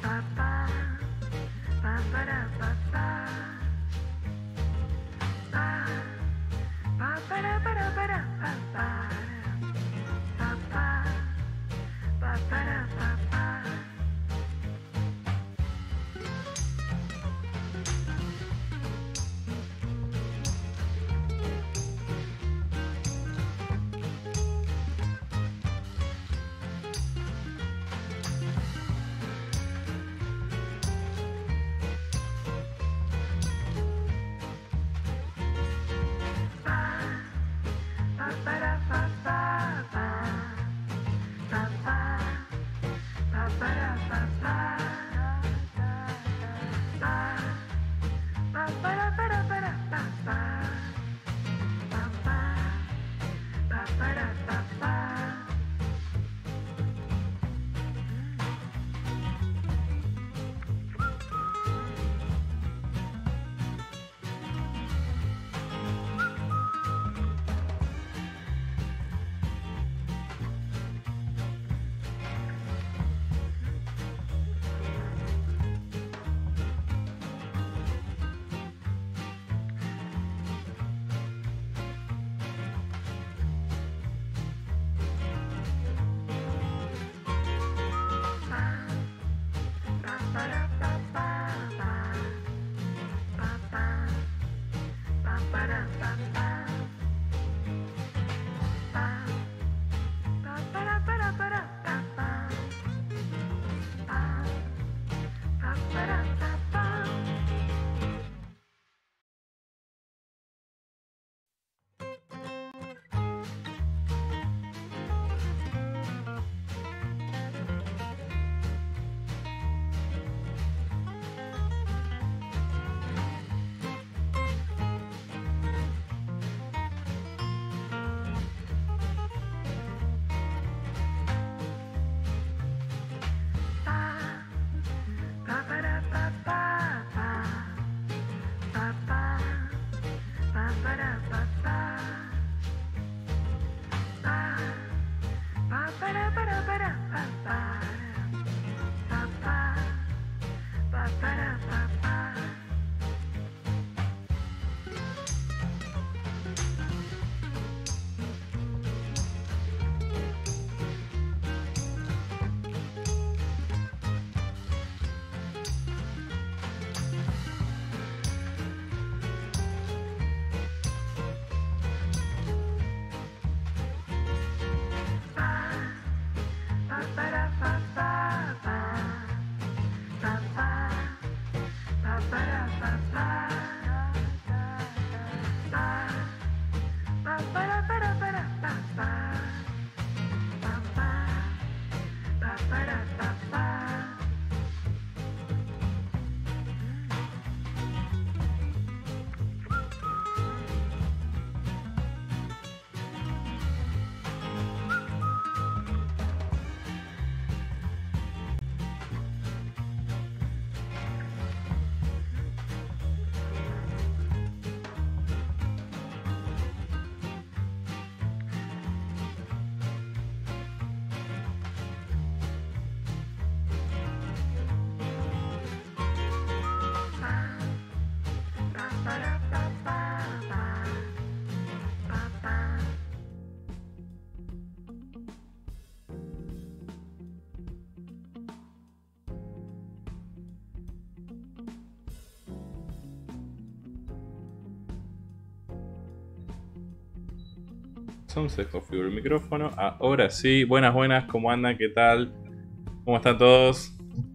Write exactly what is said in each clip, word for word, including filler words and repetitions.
Se configuró el micrófono. Ahora sí, buenas, buenas, ¿cómo andan? ¿Qué tal? ¿Cómo están todos?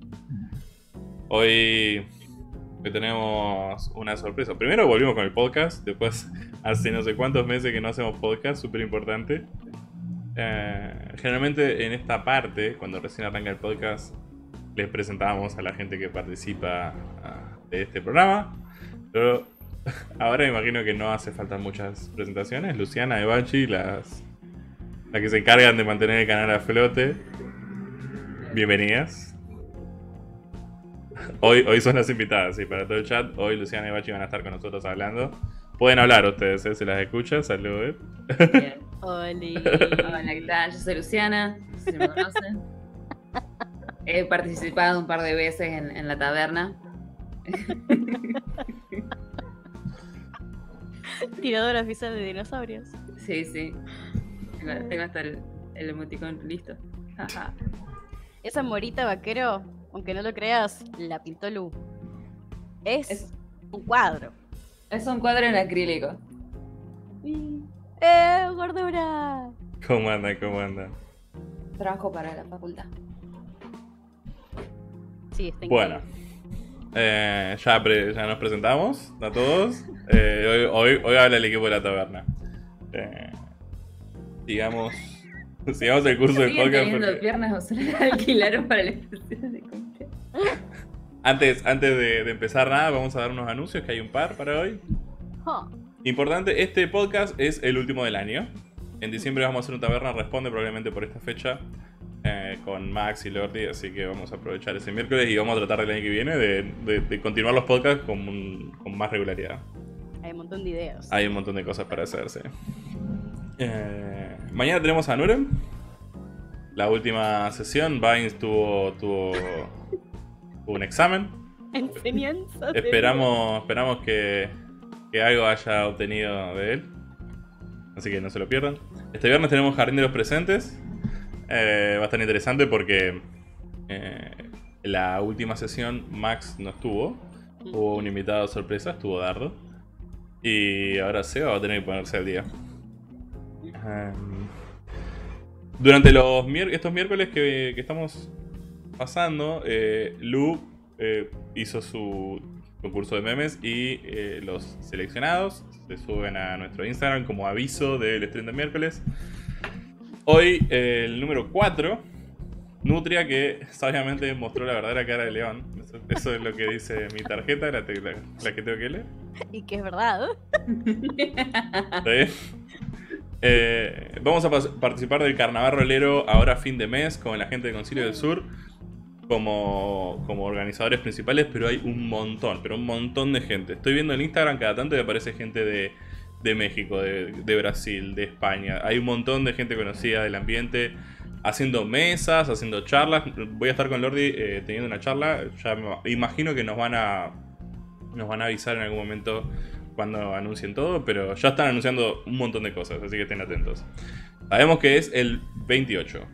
Hoy, hoy tenemos una sorpresa. Primero volvimos con el podcast, después hace no sé cuántos meses que no hacemos podcast, súper importante. Eh, generalmente en esta parte, cuando recién arranca el podcast, les presentamos a la gente que participa uh, de este programa. Pero ahora me imagino que no hace falta muchas presentaciones. Luciana, Evachi, las, las que se encargan de mantener el canal a flote. Bienvenidas. Hoy, hoy son las invitadas, sí, para todo el chat. Hoy Luciana y Evachi van a estar con nosotros hablando. Pueden hablar ustedes, ¿eh? Se las escucha. Saludos. Oli. Hola, ¿qué tal? Yo soy Luciana, no sé si me conocen. He participado un par de veces en, en la taberna. Tirador oficial de dinosaurios. Sí, sí. Tengo, tengo hasta el, el emoticón listo. Ajá. Esa morita vaquero, aunque no lo creas, la pintó Lu. Es, Es, un cuadro. es un cuadro en acrílico. ¡Eh, gordura! ¿Cómo anda? ¿Cómo anda? Trabajo para la facultad. Sí, está Bueno, increíble. eh, ya, pre- ya nos presentamos a todos. Eh, hoy, hoy, hoy habla el equipo de la taberna. Eh, sigamos, sigamos el curso del ¿Siguen podcast. teniendo Porque piernas o se las alquilaron para la expresión de cumpleaños? antes, antes de, de empezar nada, vamos a dar unos anuncios, que hay un par para hoy. Huh. Importante, este podcast es el último del año. En diciembre vamos a hacer un taberna responde, probablemente por esta fecha, eh, con Max y Lordi, así que vamos a aprovechar ese miércoles y vamos a tratar el año que viene de, de- de continuar los podcasts con, un- con más regularidad. Hay un montón de ideas. Hay un montón de cosas para hacerse. Eh, mañana tenemos a Nurem. La última sesión, Vines tuvo, tuvo, tuvo un examen. Enseñanza. de- Esperamos, esperamos que, que algo haya obtenido de él. Así que no se lo pierdan. Este viernes tenemos Jardín de los Presentes. Eh, va a estar interesante porque eh, la última sesión Max no estuvo. Hubo un invitado sorpresa, estuvo Dardo. Y ahora Seba va a tener que ponerse al día. Um, durante los mier- estos miércoles que, que estamos pasando, eh, Lu eh, hizo su concurso de memes y eh, los seleccionados se suben a nuestro Instagram como aviso del stream de miércoles. Hoy eh, el número cuatro, Nutria, que sabiamente mostró la verdadera cara de León. Eso, eso es lo que dice mi tarjeta, la, te- la- la que tengo que leer. Y que es verdad. ¿Está bien? Eh, vamos a pas- participar del carnaval rolero ahora a fin de mes con la gente de Concilio del Sur como, como organizadores principales, pero hay un montón, pero un montón de gente. Estoy viendo en Instagram cada tanto y aparece gente de, de México, de, de Brasil, de España. Hay un montón de gente conocida del ambiente haciendo mesas, haciendo charlas. Voy a estar con Lordi eh, teniendo una charla. Ya me imagino que nos van a nos van a avisar en algún momento cuando anuncien todo, pero ya están anunciando un montón de cosas, así que estén atentos. Sabemos que es el veintiocho.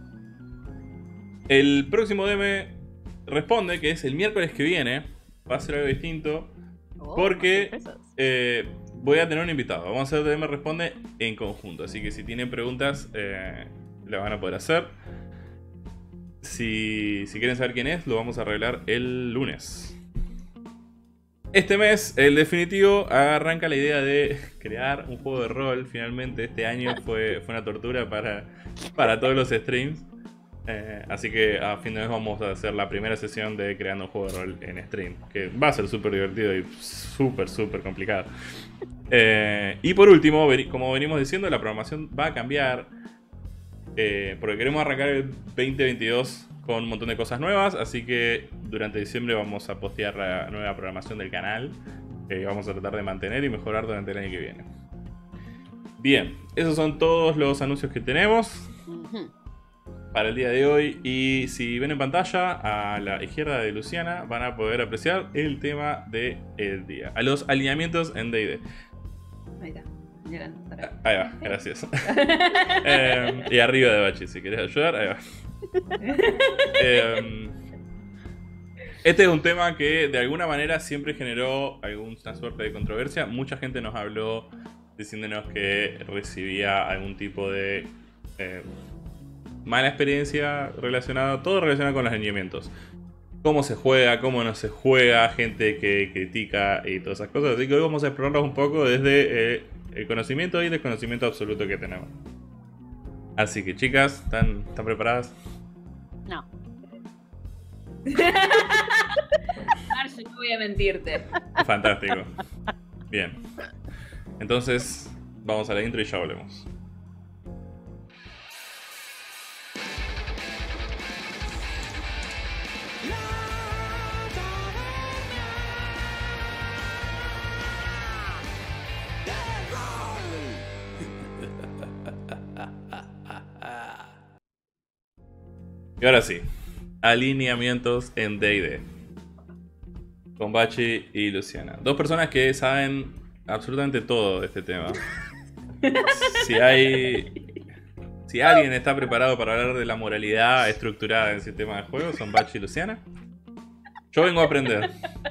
El próximo D M responde, que es el miércoles que viene, va a ser algo distinto, Oh, porque más sorpresas. eh, voy a tener un invitado. Vamos a hacer D M responde en conjunto, así que si tienen preguntas, eh, la van a poder hacer. Si, si quieren saber quién es, lo vamos a arreglar el lunes. Este mes, el definitivo, arranca la idea de crear un juego de rol. Finalmente, este año fue, fue una tortura para, para todos los streams. Eh, así que a fin de mes vamos a hacer la primera sesión de creando un juego de rol en stream. Que va a ser súper divertido y súper, súper complicado. Eh, y por último, veni- como venimos diciendo, la programación va a cambiar. Eh, porque queremos arrancar el veinte veintidós con un montón de cosas nuevas. Así que durante diciembre vamos a postear la nueva programación del canal. Que vamos a tratar de mantener y mejorar durante el año que viene. Bien, esos son todos los anuncios que tenemos Ujú. para el día de hoy. Y si ven en pantalla, a la izquierda de Luciana van a poder apreciar el tema del día. A los alineamientos en D y D. Ahí está. Llorando, para. Ahí va, gracias. Eh, y arriba de Bachi, si querés ayudar, ahí va. Eh, este es un tema que de alguna manera siempre generó alguna suerte de controversia. Mucha gente nos habló diciéndonos que recibía algún tipo de eh, mala experiencia relacionada, todo relacionado con los alineamientos. Cómo se juega, cómo no se juega, gente que critica y todas esas cosas. Así que hoy vamos a explorarlos un poco desde eh, el conocimiento y el desconocimiento absoluto que tenemos. Así que chicas, ¿están, ¿están preparadas? No. Marge, no voy a mentirte. Fantástico. Bien. Entonces, vamos a la intro y ya volvemos. Y ahora sí, alineamientos en D and D. Con Bachi y Luciana. Dos personas que saben absolutamente todo de este tema. Si hay... Si alguien está preparado para hablar de la moralidad estructurada en sistema de juego, son Bachi y Luciana. Yo vengo a aprender.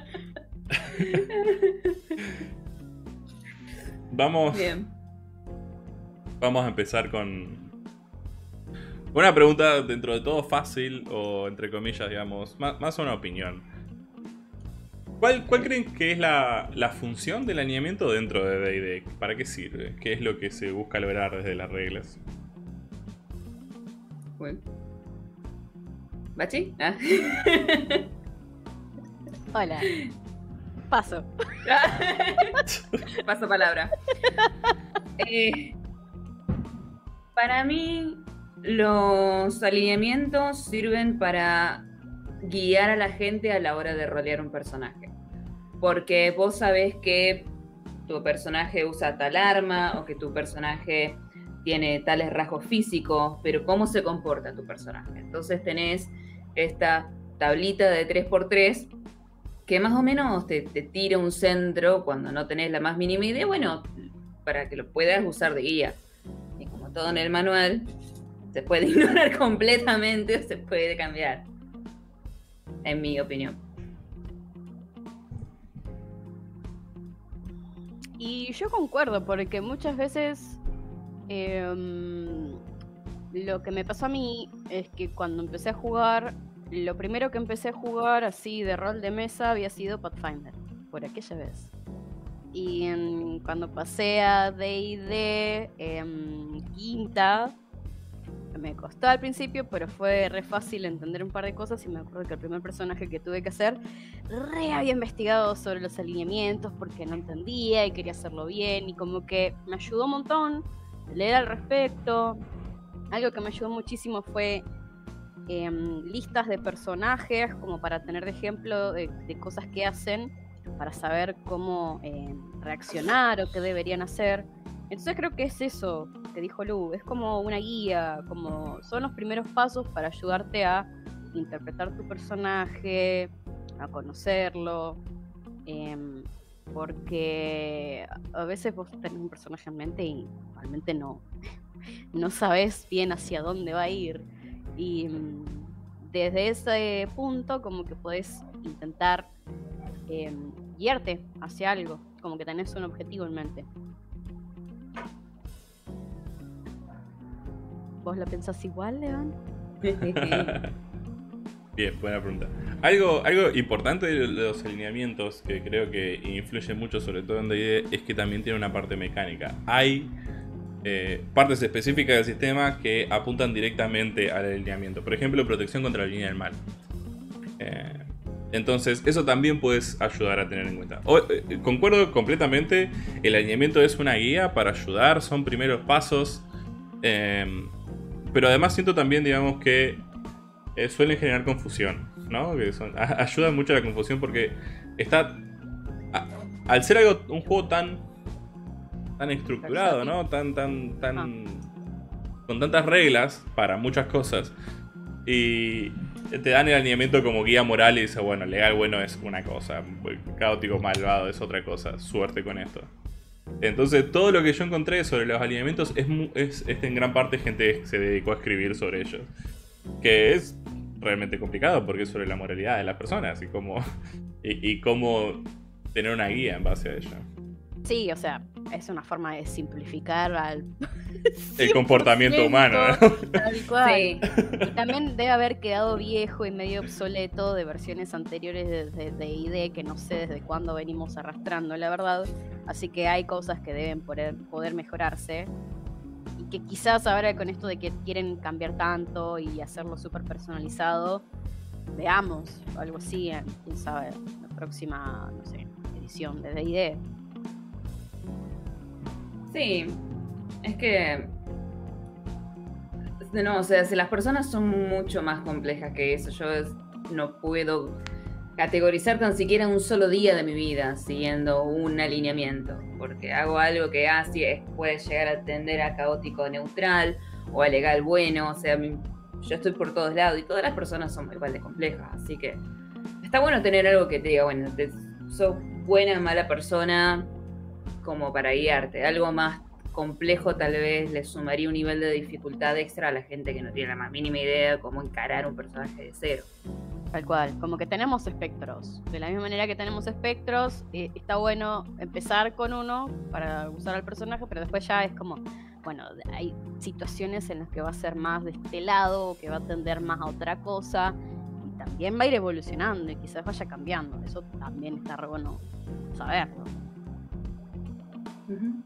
Vamos... Bien. Vamos a empezar con... una pregunta dentro de todo fácil, o entre comillas, digamos, más, más una opinión. ¿Cuál, cuál creen que es la, la función del alineamiento dentro de D and D? ¿Para qué sirve? ¿Qué es lo que se busca lograr desde las reglas? Bueno. ¿Bachi? Ah. Hola. Paso. Paso palabra. Eh, para mí, los alineamientos sirven para guiar a la gente a la hora de rolear un personaje. Porque vos sabés que tu personaje usa tal arma o que tu personaje tiene tales rasgos físicos, pero cómo se comporta tu personaje. Entonces tenés esta tablita de tres por tres que más o menos te, te tira un centro cuando no tenés la más mínima idea, bueno, para que lo puedas usar de guía. Y como todo en el manual, se puede ignorar completamente o se puede cambiar, en mi opinión. Y yo concuerdo, porque muchas veces eh, lo que me pasó a mí es que cuando empecé a jugar, lo primero que empecé a jugar así de rol de mesa había sido Pathfinder, por aquella vez. Y en, cuando pasé a D and D en quinta, me costó al principio, pero fue re fácil entender un par de cosas. Y me acuerdo que el primer personaje que tuve que hacer, re había investigado sobre los alineamientos porque no entendía y quería hacerlo bien. Y como que me ayudó un montón leer al respecto. Algo que me ayudó muchísimo fue eh, listas de personajes, como para tener de ejemplo de, de cosas que hacen, para saber cómo eh, reaccionar o qué deberían hacer. Entonces creo que es eso que dijo Lu, es como una guía, como son los primeros pasos para ayudarte a interpretar tu personaje, a conocerlo, eh, porque a veces vos tenés un personaje en mente y realmente no, no sabés bien hacia dónde va a ir, y desde ese punto como que podés intentar eh, guiarte hacia algo, como que tenés un objetivo en mente. ¿Vos lo pensás igual, Levan? Bien, buena pregunta. Algo, algo importante de los alineamientos que creo que influye mucho, sobre todo en D and D, es que también tiene una parte mecánica. Hay eh, partes específicas del sistema que apuntan directamente al alineamiento. Por ejemplo, protección contra la línea del mal. Eh, entonces, eso también puedes ayudar a tener en cuenta. O, eh, concuerdo completamente, el alineamiento es una guía para ayudar, son primeros pasos. Eh, pero además siento también, digamos, que eh, suelen generar confusión, ¿no? Que son, a, ayudan mucho a la confusión porque está... A, al ser algo, un juego tan tan estructurado, ¿no? Tan, tan, tan... Ah. Con tantas reglas para muchas cosas. Y te dan el alineamiento como guía moral y dices, bueno, legal bueno es una cosa, caótico malvado es otra cosa, suerte con esto. Entonces todo lo que yo encontré sobre los alineamientos es, es, es en gran parte gente que se dedicó a escribir sobre ellos, que es realmente complicado porque es sobre la moralidad de las personas y cómo, y, y cómo tener una guía en base a ello. Sí, o sea, es una forma de simplificar al el comportamiento humano, ¿no? Tal cual. Sí. Y también debe haber quedado viejo y medio obsoleto de versiones anteriores de D and D que no sé desde cuándo venimos arrastrando, la verdad. Así que hay cosas que deben poder, poder mejorarse. Y que quizás ahora con esto de que quieren cambiar tanto y hacerlo súper personalizado, veamos algo así en, quién sabe, la próxima, no sé, edición de D and D. Sí, es que no, o sea, si las personas son mucho más complejas que eso, yo es, no puedo categorizar tan siquiera un solo día de mi vida siguiendo un alineamiento, porque hago algo que así es, puede llegar a tender a caótico neutral o a legal bueno, o sea, yo estoy por todos lados y todas las personas son igual de complejas, así que está bueno tener algo que te diga, bueno, te, sos buena o mala persona como para guiarte. Algo más complejo tal vez le sumaría un nivel de dificultad extra a la gente que no tiene la más mínima idea de cómo encarar un personaje de cero. Tal cual, como que tenemos espectros. De la misma manera que tenemos espectros, eh, está bueno empezar con uno para usar al personaje, pero después ya es como, bueno, hay situaciones en las que va a ser más de este lado, que va a tender más a otra cosa, y también va a ir evolucionando y quizás vaya cambiando. Eso también está re bueno saberlo. Uh-huh.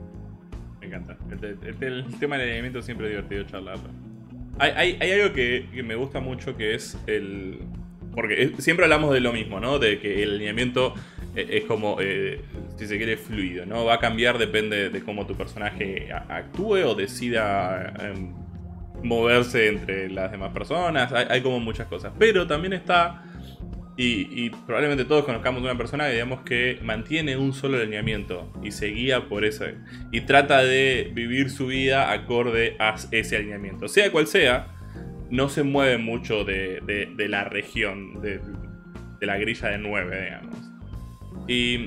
Me encanta. El, el, el tema del alineamiento siempre es divertido charlarlo. Hay, hay, hay algo que, que me gusta mucho, que es el... Porque siempre hablamos de lo mismo, ¿no? De que el alineamiento es como, eh, si se quiere, fluido, ¿no? Va a cambiar, depende de cómo tu personaje actúe o decida eh, moverse entre las demás personas. Hay, hay como muchas cosas. Pero también está... Y, y probablemente todos conozcamos una persona que digamos que mantiene un solo alineamiento y se guía por ese. Y trata de vivir su vida acorde a ese alineamiento. Sea cual sea, no se mueve mucho de, de, de la región, de, de la grilla de nueve, digamos. Y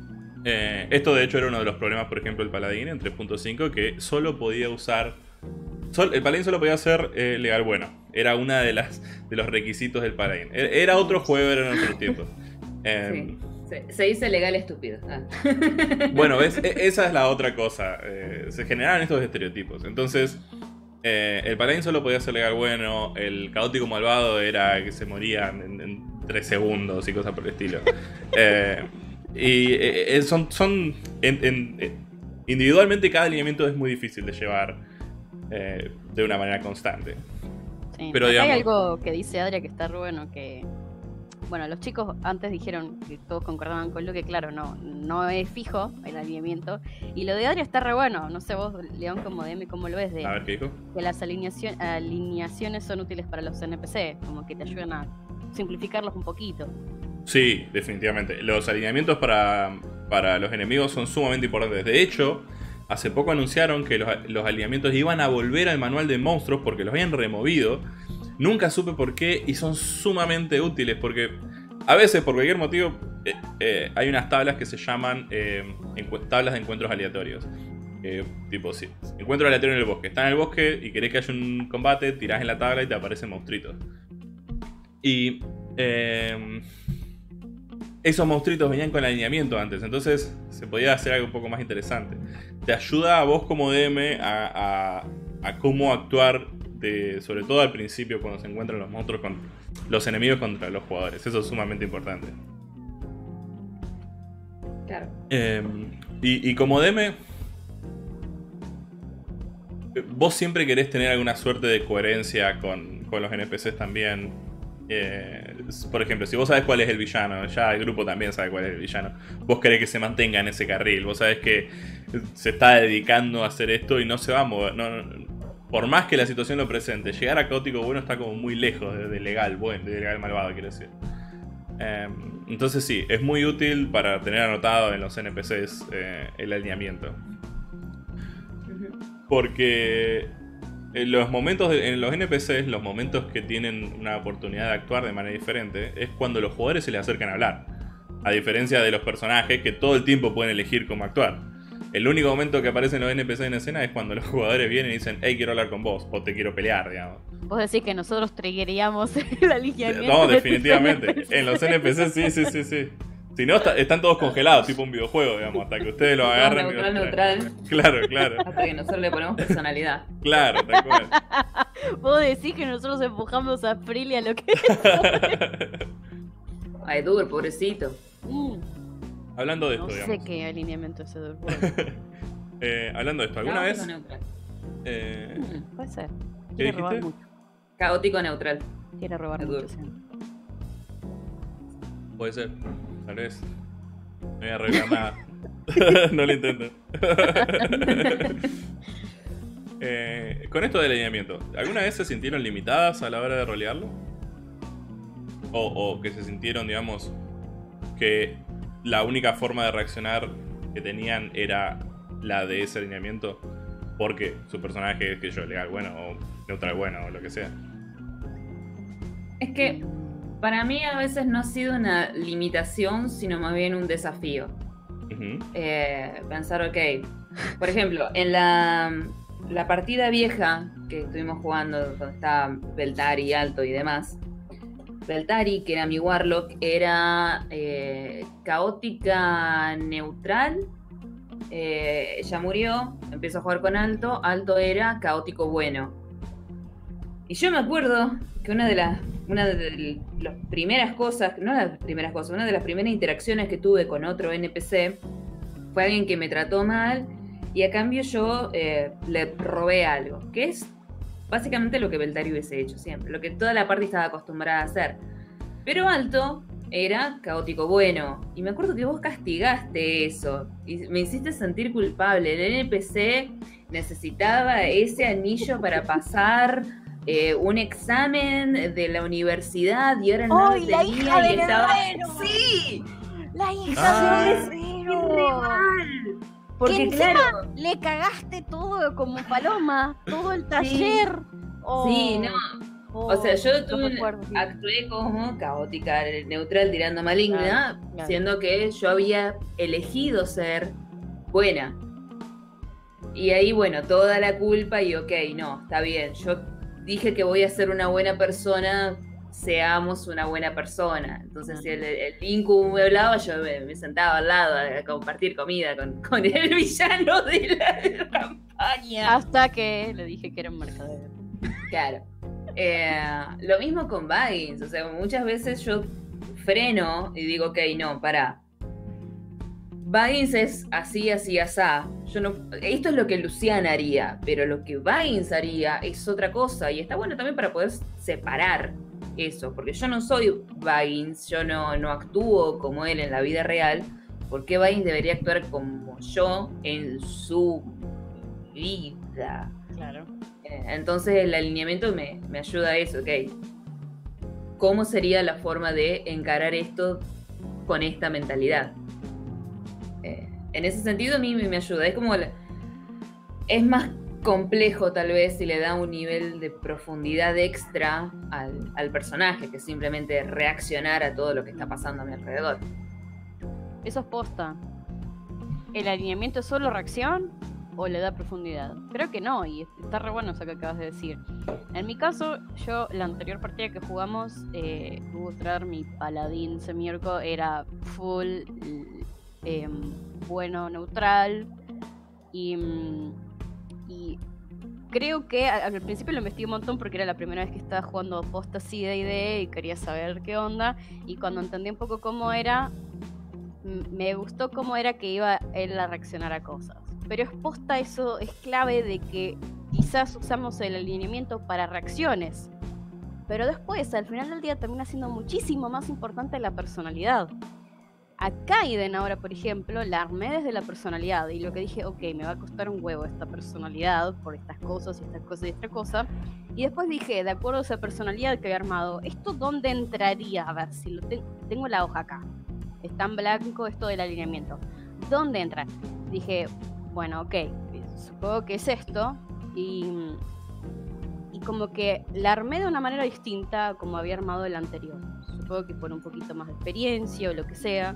eh, esto de hecho era uno de los problemas, por ejemplo, del Paladín en tres punto cinco, que solo podía usar... Sol, el Paladín solo podía ser eh, legal bueno. Era una de las de los requisitos del Paladín. Era otro juego, era en otro tiempo. Eh, sí, se, se dice legal estúpido. Ah. Bueno, ¿ves? E esa es la otra cosa. Eh, se generaban estos estereotipos. Entonces, eh, el Paladín solo podía ser legal bueno. El caótico malvado era que se moría en, en tres segundos y cosas por el estilo. Eh, y eh, son... son en, en, eh, individualmente cada alineamiento es muy difícil de llevar eh, de una manera constante. Sí. Pero Acá digamos... hay algo que dice Adria que está re bueno, que bueno, los chicos antes dijeron que todos concordaban con lo que claro, no, no es fijo el alineamiento, y lo de Adria está re bueno. No sé vos, León, como D M, ¿cómo lo ves? De, A ver, ¿qué dijo? Que las alineación, alineaciones son útiles para los N P C, como que te ayudan a simplificarlos un poquito. Sí, definitivamente. Los alineamientos para, para los enemigos son sumamente importantes. De hecho, hace poco anunciaron que los, los alineamientos iban a volver al manual de monstruos porque los habían removido. Nunca supe por qué y son sumamente útiles porque a veces, por cualquier motivo, eh, eh, hay unas tablas que se llaman eh, tablas de encuentros aleatorios. Eh, tipo, si encuentro aleatorio en el bosque. Estás en el bosque y querés que haya un combate, tirás en la tabla y te aparecen monstruitos. Y... Eh, esos monstruitos venían con alineamiento antes, entonces se podía hacer algo un poco más interesante. Te ayuda a vos como D M a, a, a cómo actuar, de, sobre todo al principio cuando se encuentran los monstruos con los enemigos contra los jugadores. Eso es sumamente importante. Claro. Eh, y, y como D M, vos siempre querés tener alguna suerte de coherencia con, con los N P Cs también. Eh, por ejemplo, si vos sabés cuál es el villano, ya el grupo también sabe cuál es el villano, vos querés que se mantenga en ese carril, vos sabés que se está dedicando a hacer esto y no se va a mover, no, no, por más que la situación lo presente, llegar a caótico bueno está como muy lejos de, de legal bueno, de legal malvado, quiero decir. Eh, entonces sí, es muy útil para tener anotado en los N P Cs eh, el alineamiento. Porque en los momentos de, en los N P Cs, los momentos que tienen una oportunidad de actuar de manera diferente es cuando los jugadores se les acercan a hablar. A diferencia de los personajes que todo el tiempo pueden elegir cómo actuar. El único momento que aparecen los N P C en escena es cuando los jugadores vienen y dicen: hey, quiero hablar con vos, o te quiero pelear, digamos. Vos decís que nosotros triggeríamos el alineamiento. No, definitivamente. En los N P C sí, sí, sí, sí. Si no, está, están todos congelados, tipo un videojuego, digamos, hasta que ustedes lo agarren. Neutral, neutral. Claro, claro. Hasta que nosotros le ponemos personalidad. Claro, tal cual. Vos decís que nosotros empujamos a Freely a lo que Ay, Dur, pobrecito. Mm. Hablando de esto, No digamos. sé qué alineamiento es Dur. eh, hablando de esto, ¿alguna Caótico vez? neutral. Eh, Mm, puede ser. ¿Qué Quiere robar dijiste? mucho. Caótico neutral. Quiere robar Dur. mucho, sí. Puede ser, tal vez. No voy a arreglar nada. No lo intento. eh, con esto del alineamiento, ¿alguna vez se sintieron limitadas a la hora de rolearlo? O, o que se sintieron, digamos, que la única forma de reaccionar que tenían era la de ese alineamiento porque su personaje es, que yo, legal bueno o neutral bueno o lo que sea. Es que para mí a veces no ha sido una limitación, sino más bien un desafío. Uh-huh. eh, pensar, ok, por ejemplo, en la, la partida vieja que estuvimos jugando, donde estaba Beltari, Alto y demás, Beltari, que era mi Warlock, era eh, caótica neutral. Eh, ella murió, empezó a jugar con Alto. Alto era caótico bueno. Y yo me acuerdo que una de las una de las primeras cosas, no las primeras cosas, una de las primeras interacciones que tuve con otro N P C fue alguien que me trató mal y a cambio yo eh, le robé algo, que es básicamente lo que Beltari hubiese hecho siempre, lo que toda la parte estaba acostumbrada a hacer. Pero Alto era caótico bueno. Y me acuerdo que vos castigaste eso. Y me hiciste sentir culpable. El N P C necesitaba ese anillo para pasar eh, un examen de la universidad. Y ahora no ¡Oh, lo y la tenía hija y del estaba... herrero! ¡Sí! La hija Ah. del herrero. Porque que claro... le cagaste todo como paloma. Todo el taller. Sí, oh. sí no... Oh, o sea, yo tuve, recuerdo, sí. actué como caótica, neutral, tirando maligna, claro, claro. siendo que yo había elegido ser buena. Y ahí, bueno, toda la culpa y ok, no, está bien. Yo dije que voy a ser una buena persona, seamos una buena persona. Entonces, si el, el Incu me hablaba, yo me, me sentaba al lado a compartir comida con, con el villano de la campaña. Hasta que le dije que era un mercader. Claro. Eh, lo mismo con Baggins, o sea, muchas veces yo freno y digo, ok, no, pará. Baggins es así, así, asá. Yo no, esto es lo que Luciana haría, pero lo que Baggins haría es otra cosa. Y está bueno también para poder separar eso, porque yo no soy Baggins, yo no, no actúo como él en la vida real. ¿Por qué Baggins debería actuar como yo en su vida? Claro. Entonces el alineamiento me, me ayuda a eso, ok. ¿Cómo sería la forma de encarar esto con esta mentalidad? Eh, en ese sentido a mí me, me ayuda. Es como... La, es más complejo tal vez si le da un nivel de profundidad extra al, al personaje que simplemente reaccionar a todo lo que está pasando a mi alrededor. Eso es posta. ¿El alineamiento es solo reacción o le da profundidad? Creo que no, y está re bueno eso que acabas de decir. En mi caso, yo la anterior partida que jugamos, eh, Gutrar, mi paladín semiorco, era full eh, bueno, neutral, y, y creo que al principio lo investigué un montón porque era la primera vez que estaba jugando posta así de idea y quería saber qué onda, y cuando entendí un poco cómo era, me gustó cómo era que iba él a reaccionar a cosas. Pero es posta, eso es clave de que quizás usamos el alineamiento para reacciones, pero después, al final del día, termina siendo muchísimo más importante la personalidad. A Kaiden ahora, por ejemplo, la armé desde la personalidad y lo que dije, ok, me va a costar un huevo esta personalidad por estas cosas y estas cosas y esta cosa. Y después dije, de acuerdo a esa personalidad que había armado, ¿esto dónde entraría? A ver, si lo te- tengo la hoja acá, está en blanco esto del alineamiento, ¿dónde entra? Dije, bueno, ok, supongo que es esto, y, y como que la armé de una manera distinta a como había armado el anterior. Supongo que por un poquito más de experiencia o lo que sea.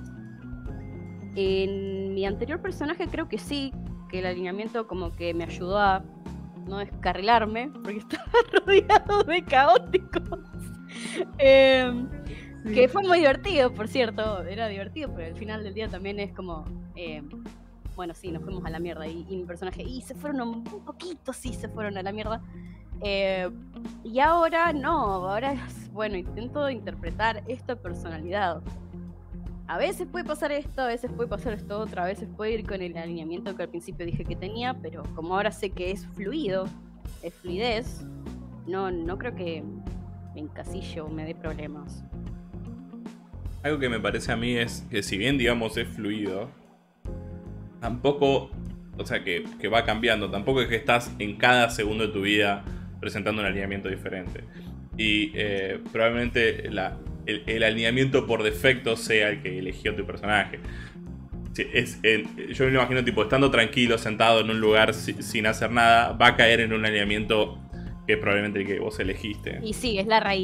En mi anterior personaje creo que sí, que el alineamiento como que me ayudó a no descarrilarme, porque estaba rodeado de caóticos. eh, sí. Que fue muy divertido, por cierto, era divertido, pero al final del día también es como... Eh, bueno, sí, nos fuimos a la mierda y, y mi personaje, y se fueron un, un poquito, sí, se fueron a la mierda. Eh, y ahora no, ahora es, bueno, intento interpretar esta personalidad. A veces puede pasar esto, a veces puede pasar esto otro, a veces puede ir con el alineamiento que al principio dije que tenía, pero como ahora sé que es fluido, es fluidez, no, no creo que me encasille o me dé problemas. Algo que me parece a mí es que si bien, digamos, es fluido, tampoco, o sea, que, que va cambiando, tampoco es que estás en cada segundo de tu vida presentando un alineamiento diferente. Y eh, probablemente la, el, el alineamiento por defecto sea el que eligió tu personaje. Sí, es, el, yo me lo imagino tipo estando tranquilo, sentado en un lugar si, sin hacer nada, va a caer en un alineamiento que es probablemente el que vos elegiste. Y sí, es la raíz.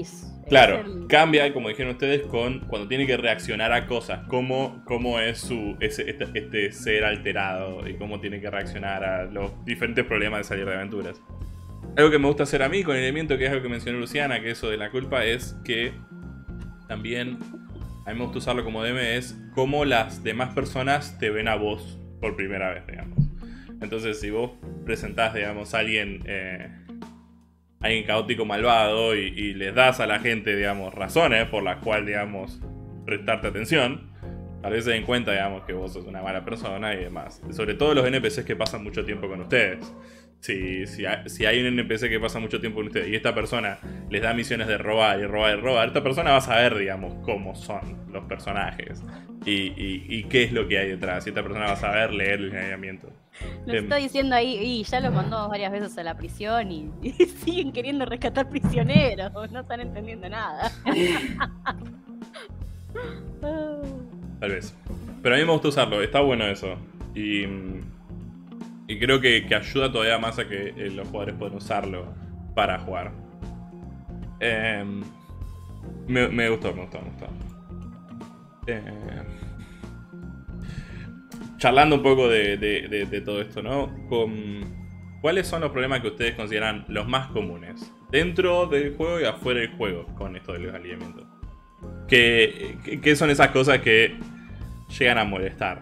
Claro, el... cambia, como dijeron ustedes, con cuando tiene que reaccionar a cosas. Cómo, cómo es su ese, este, este ser alterado y cómo tiene que reaccionar a los diferentes problemas de salir de aventuras. Algo que me gusta hacer a mí con el elemento, que es algo que mencionó Luciana, que eso de la culpa, es que también a mí me gusta usarlo como D M, es cómo las demás personas te ven a vos por primera vez, digamos. Entonces, si vos presentás, digamos, a alguien... Eh, alguien caótico malvado y, y les das a la gente, digamos, razones por las cuales, digamos, prestarte atención, tal vez se den cuenta, digamos, que vos sos una mala persona y demás. Sobre todo los N P Cs que pasan mucho tiempo con ustedes. Si, si, hay, si hay un N P C que pasa mucho tiempo con ustedes y esta persona les da misiones de robar y robar y robar, esta persona va a saber, digamos, cómo son los personajes y, y, y qué es lo que hay detrás. Y esta persona va a saber leer el lineamiento. Nos está diciendo ahí, y ya lo mandó varias veces a la prisión y, y siguen queriendo rescatar prisioneros, no están entendiendo nada. Tal vez. Pero a mí me gusta usarlo, está bueno eso. Y, y creo que, que ayuda todavía más a que eh, los jugadores puedan usarlo para jugar. Eh, me, me gustó, me gustó, me gustó. Eh, charlando un poco de, de, de, de todo esto, ¿no? Con, ¿cuáles son los problemas que ustedes consideran los más comunes dentro del juego y afuera del juego con esto de los alineamientos? ¿Qué, qué, qué son esas cosas que llegan a molestar?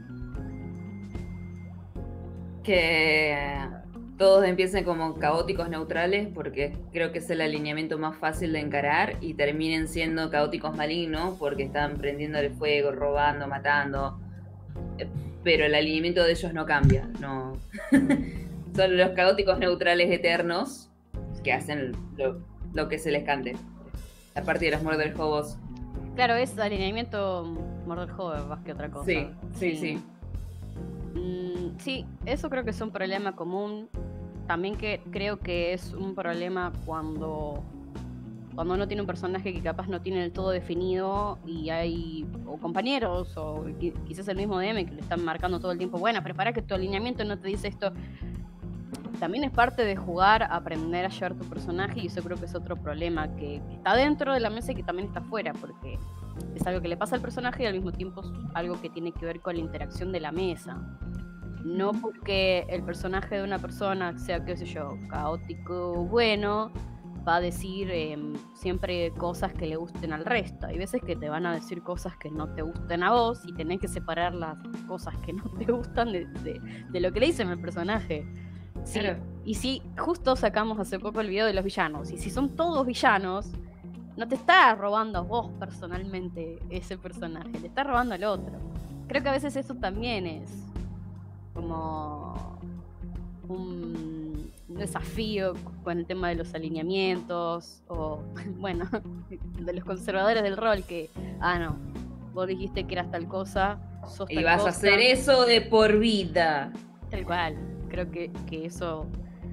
Que todos empiecen como caóticos neutrales, porque creo que es el alineamiento más fácil de encarar, y terminen siendo caóticos malignos porque están prendiendo el fuego, robando, matando. Pero el alineamiento de ellos no cambia, no. Son los caóticos neutrales eternos que hacen lo, lo que se les cante. A partir de los Murder Hobos. Claro, es alineamiento Murder Hobo más que otra cosa. Sí, sí, sí. sí. Mm, sí, eso creo que es un problema común. También que creo que es un problema cuando cuando uno tiene un personaje que capaz no tiene del todo definido y hay o compañeros o quizás el mismo D M que le están marcando todo el tiempo, bueno, prepara que tu alineamiento no te dice esto. También es parte de jugar, aprender a llevar tu personaje, y eso creo que es otro problema que, que está dentro de la mesa y que también está afuera, porque es algo que le pasa al personaje y al mismo tiempo es algo que tiene que ver con la interacción de la mesa. No porque el personaje de una persona sea, qué sé yo, caótico, bueno, va a decir eh, siempre cosas que le gusten al resto. Hay veces que te van a decir cosas que no te gusten a vos y tenés que separar las cosas que no te gustan de, de, de lo que le dicen al personaje. Sí, claro. Y si justo sacamos hace poco el video de los villanos, y si son todos villanos, no te está robando a vos personalmente ese personaje, le está robando al otro. Creo que a veces eso también es como un desafío con el tema de los alineamientos, o bueno, de los conservadores del rol, que, ah no, vos dijiste que eras tal cosa, sos tal y vas cosa. a hacer eso de por vida. Tal cual. Creo que, que eso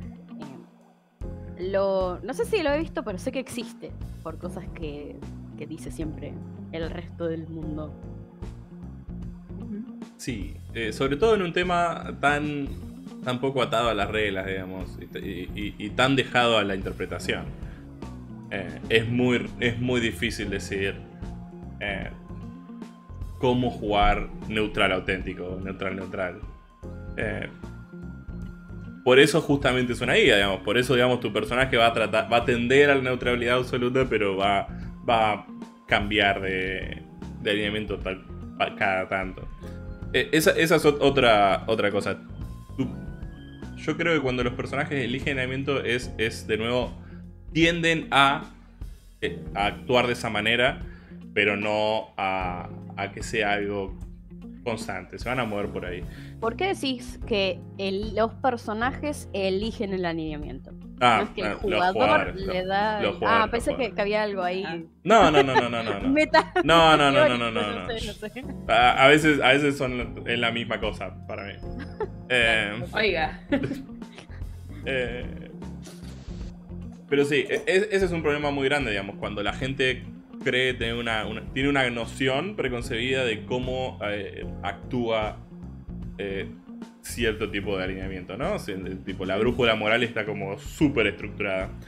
eh, lo no sé si lo he visto, pero sé que existe por cosas que, que dice siempre el resto del mundo. Sí, eh, sobre todo en un tema tan, tan poco atado a las reglas, digamos, y, y, y tan dejado a la interpretación. Eh, es, muy, es muy difícil decidir eh, cómo jugar neutral auténtico, neutral neutral. Eh, Por eso justamente es una guía, digamos. Por eso, digamos, tu personaje va a tratar, va a tender a la neutralidad absoluta, pero va, va a cambiar de, de alineamiento tal, cada tanto. Eh, esa, esa es otra, otra cosa. Tú, yo creo que cuando los personajes eligen alineamiento es, es de nuevo, tienden a, eh, a actuar de esa manera, pero no a, a que sea algo constante. Se van a mover por ahí. ¿Por qué decís que el, los personajes eligen el alineamiento? Ah, no es que el los jugador jugadores, le los- da... los ah, jugadores, pensé los que, jugadores. que había algo ahí. Ah. No, no, no, no, no, no. No, Meta. no, no, no, no, no, no, No no. sé, no sé. A, a veces, a veces son es la misma cosa para mí. Eh, Oiga. eh, pero sí, e- e- ese es un problema muy grande, digamos, cuando la gente cree tener una, una- tiene una noción preconcebida de cómo eh, actúa eh, cierto tipo de alineamiento, ¿no? O sea, el- tipo, la brújula moral está como súper estructurada.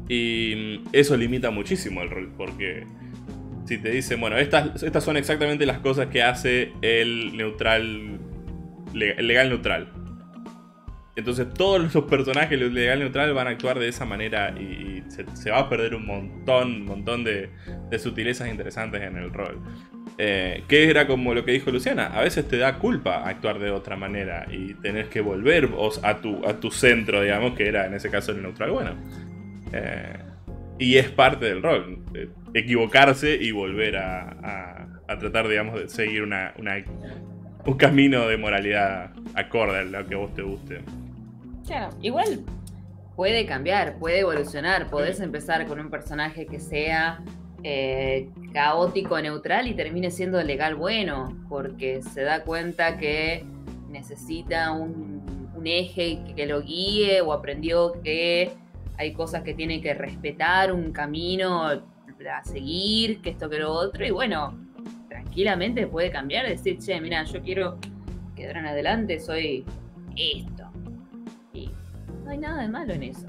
Y eso limita muchísimo el rol, porque si te dicen, bueno, estas, estas son exactamente las cosas que hace el neutral, el legal neutral. Entonces todos los personajes del legal neutral van a actuar de esa manera y, y se, se va a perder un montón, un montón de, de sutilezas interesantes en el rol. Eh, que era como lo que dijo Luciana, a veces te da culpa actuar de otra manera y tenés que volver vos a tu, a tu centro, digamos, que era en ese caso el neutral bueno. Eh, y es parte del rol, eh, equivocarse y volver a, a, a tratar, digamos, de seguir una, una, un camino de moralidad acorde a lo que a vos te guste. Claro, igual puede cambiar, puede evolucionar. Podés empezar con un personaje que sea eh, caótico, neutral y termine siendo legal bueno, porque se da cuenta que necesita un, un eje que, que lo guíe, o aprendió que hay cosas que tiene que respetar, un camino a seguir, que esto que lo otro, y bueno, tranquilamente puede cambiar, decir, che, mira, yo quiero que de ahora en adelante soy esto. Y no hay nada de malo en eso.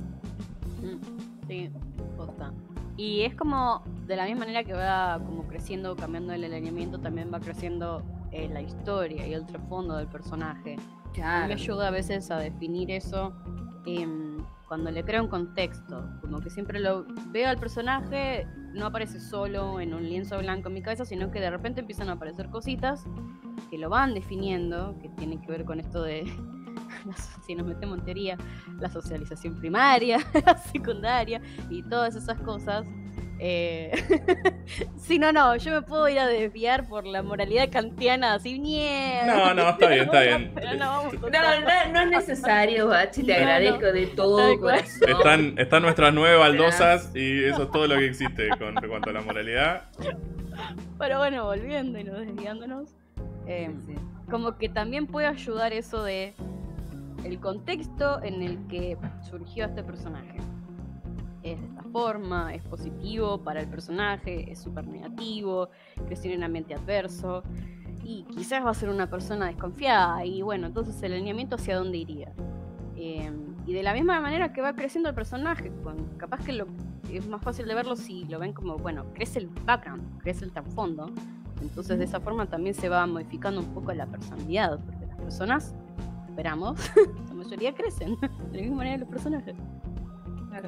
Sí, posta. Y es como, de la misma manera que va como creciendo, cambiando el alineamiento, también va creciendo eh, la historia y el trasfondo del personaje. Claro. Me ayuda a veces a definir eso eh, cuando le creo un contexto. Como que siempre lo veo al personaje, no aparece solo en un lienzo blanco en mi cabeza, sino que de repente empiezan a aparecer cositas que lo van definiendo, que tienen que ver con esto de, si nos metemos en teoría, la socialización primaria, la secundaria y todas esas cosas. Eh... sí, no, no, yo me puedo ir a desviar por la moralidad kantiana así, mierda. No, no, está bien, está bien. No, vamos a No, no, no es necesario, Bachi, te No, agradezco no. de todo corazón. Están, están nuestras nueve baldosas y eso es todo lo que existe con en cuanto a la moralidad. Pero bueno, volviendo y no desviándonos, eh, Sí. como que también puede ayudar eso de el contexto en el que surgió este personaje. Es de esta forma, es positivo para el personaje, es súper negativo, creció en un ambiente adverso y quizás va a ser una persona desconfiada y bueno, entonces el alineamiento hacia dónde iría. Eh, y de la misma manera que va creciendo el personaje, con, capaz que lo, es más fácil de verlo si lo ven como, bueno, crece el background, crece el trasfondo, entonces de esa forma también se va modificando un poco la personalidad, porque las personas, esperamos, la mayoría crecen, de la misma manera los personajes. Claro.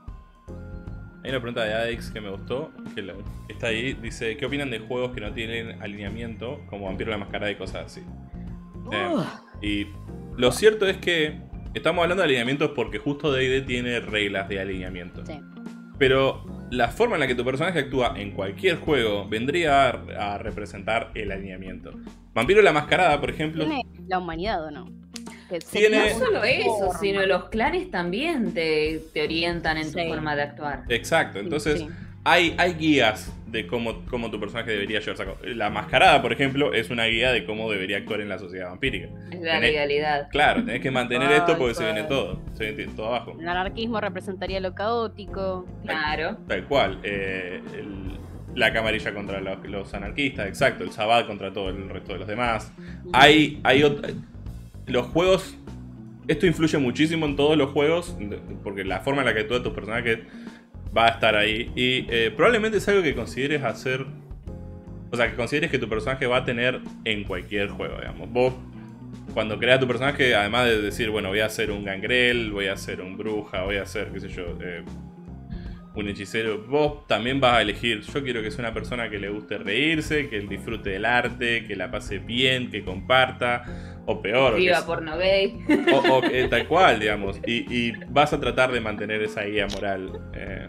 Hay una pregunta de Adex que me gustó, que la- está ahí, dice, ¿qué opinan de juegos que no tienen alineamiento, como Vampiro la Mascarada y cosas así? Eh, y lo cierto es que estamos hablando de alineamientos porque justo D and D tiene reglas de alineamiento. Sí. Pero la forma en la que tu personaje actúa en cualquier juego vendría a, a representar el alineamiento. Vampiro la Mascarada, por ejemplo, ¿Tiene la humanidad o no? Que se Tiene- No crea una solo eso, forma. sino los clanes también te, te orientan en tu Sí. forma de actuar. exacto, entonces Sí. hay, hay guías de cómo, cómo tu personaje debería llevarse a cabo. La Mascarada, por ejemplo, es una guía de cómo debería actuar en la sociedad vampírica. Es la Tenés- legalidad. Claro, tenés que mantener Ay, esto porque se pues. viene todo, se viene todo abajo. El anarquismo representaría lo caótico. Claro. Tal cual. eh, el- la camarilla contra los, los anarquistas, exacto. El Sabbat contra todo el resto de los demás. Hay, hay ot- los juegos. Esto influye muchísimo en todos los juegos. Porque la forma en la que actúa tus personajes va a estar ahí. Y eh, probablemente es algo que consideres hacer. O sea, que consideres que tu personaje va a tener en cualquier juego, digamos. Vos, cuando creas tu personaje, además de decir, bueno, voy a hacer un gangrel, voy a hacer un bruja, voy a hacer, qué sé yo, eh, un hechicero, vos también vas a elegir, yo quiero que sea una persona que le guste reírse, que disfrute del arte, que la pase bien, que comparta, o peor, o, que, Viva porno gay. o- o que tal cual, digamos, y, y vas a tratar de mantener esa guía moral. eh.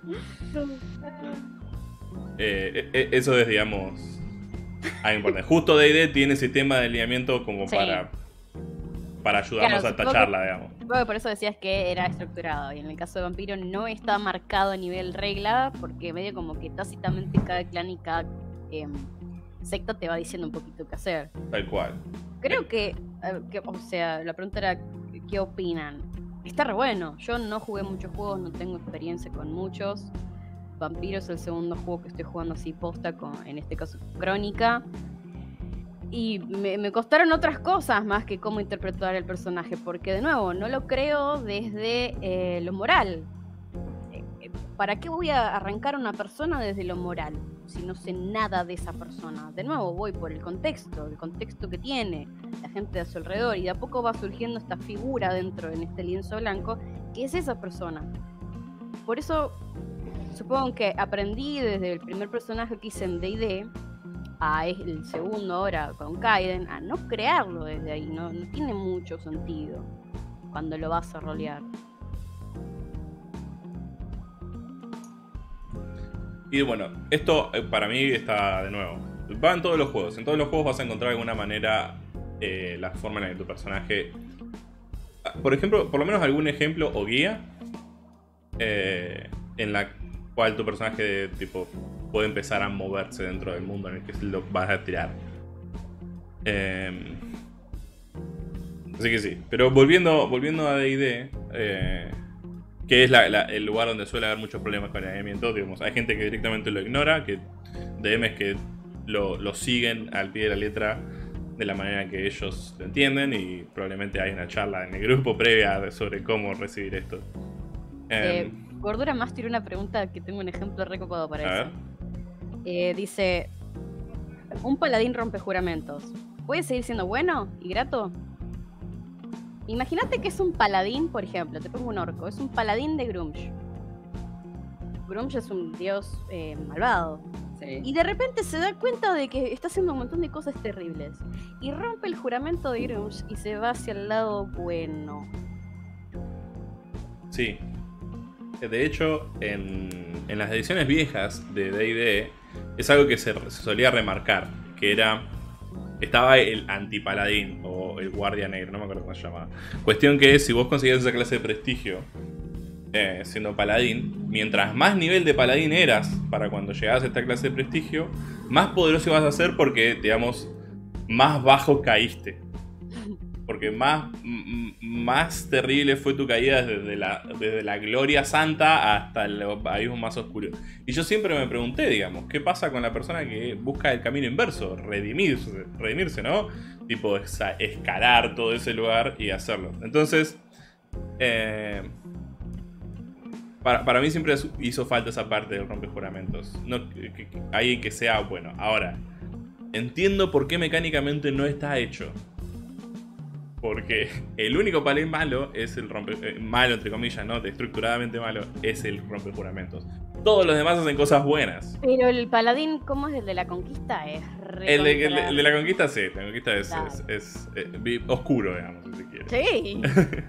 Eh, eh, eso es, digamos, algo importante. Justo D and D tiene ese tema de alineamiento como Sí. para, para ayudarnos Claro, a supongo tacharla, digamos. Supongo que por eso decías que era estructurado. Y en el caso de Vampiro no está marcado a nivel regla, porque medio como que tácitamente cada clan y cada em, secta te va diciendo un poquito qué hacer. Tal cual. Creo que, eh, que, o sea, la pregunta era, ¿qué opinan? Está re bueno. Yo no jugué muchos juegos, no tengo experiencia con muchos. Vampiro es el segundo juego que estoy jugando así posta, con, en este caso Crónica. Y me, me costaron otras cosas más que cómo interpretar el personaje, porque de nuevo, no lo creo desde eh, lo moral. Eh, eh, ¿para qué voy a arrancar a una persona desde lo moral si no sé nada de esa persona? De nuevo voy por el contexto, el contexto que tiene la gente de a su alrededor, y de a poco va surgiendo esta figura dentro en este lienzo blanco que es esa persona. Por eso supongo que aprendí desde el primer personaje que hice en D and D a el segundo ahora con Kaiden a no crearlo desde ahí. No, no tiene mucho sentido cuando lo vas a rolear. Y bueno, esto eh, para mí está de nuevo. Va en todos los juegos. En todos los juegos vas a encontrar de alguna manera eh, la forma en la que tu personaje... Por ejemplo, por lo menos algún ejemplo o guía eh, en la cual tu personaje tipo puede empezar a moverse dentro del mundo en el que lo vas a tirar. Eh, así que sí. Pero volviendo, volviendo a D and D... Eh, que es la, la, el lugar donde suele haber muchos problemas con el alineamiento. Digamos, hay gente que directamente lo ignora, que D Ms que lo, lo siguen al pie de la letra de la manera en que ellos lo entienden, y probablemente hay una charla en el grupo previa sobre cómo recibir esto. Eh, Eh, Gordura más tiró una pregunta que tengo un ejemplo recopado para a eso. ver. Eh, dice, un paladín rompe juramentos. ¿Puede seguir siendo bueno y grato? Imagínate que es un paladín, por ejemplo, te pongo un orco, es un paladín de Grumsh. Grumsh es un dios eh, malvado. Sí. Y de repente se da cuenta de que está haciendo un montón de cosas terribles. Y rompe el juramento de Grumsh y se va hacia el lado bueno. Sí. De hecho, en, en las ediciones viejas de D and D es algo que se, se solía remarcar, que era... Estaba el antipaladín o el guardia negro, no me acuerdo cómo se llamaba. Cuestión que si vos conseguías esa clase de prestigio eh, siendo paladín, mientras más nivel de paladín eras para cuando llegabas a esta clase de prestigio, más poderoso ibas a ser porque, digamos, más bajo caíste. Porque más, m- más terrible fue tu caída desde la, desde la gloria santa hasta el abismo más oscuro. Y yo siempre me pregunté, digamos, ¿qué pasa con la persona que busca el camino inverso? Redimirse, redimirse, ¿no? Tipo, esa- escalar todo ese lugar y hacerlo. Entonces, eh, para, para mí siempre hizo falta esa parte del rompejuramentos. No, que, que, alguien que sea bueno. Ahora, entiendo por qué mecánicamente no está hecho. Porque el único paladín malo es el rompe... Eh, malo, entre comillas, ¿no? Estructuradamente malo, es el rompejuramentos. Todos los demás hacen cosas buenas. Pero el paladín, ¿cómo es el de la conquista? Es re El de, el, contra- el de la conquista sí, la conquista es, Claro. es, es, eh, vi- oscuro, digamos, si se quiere. Sí.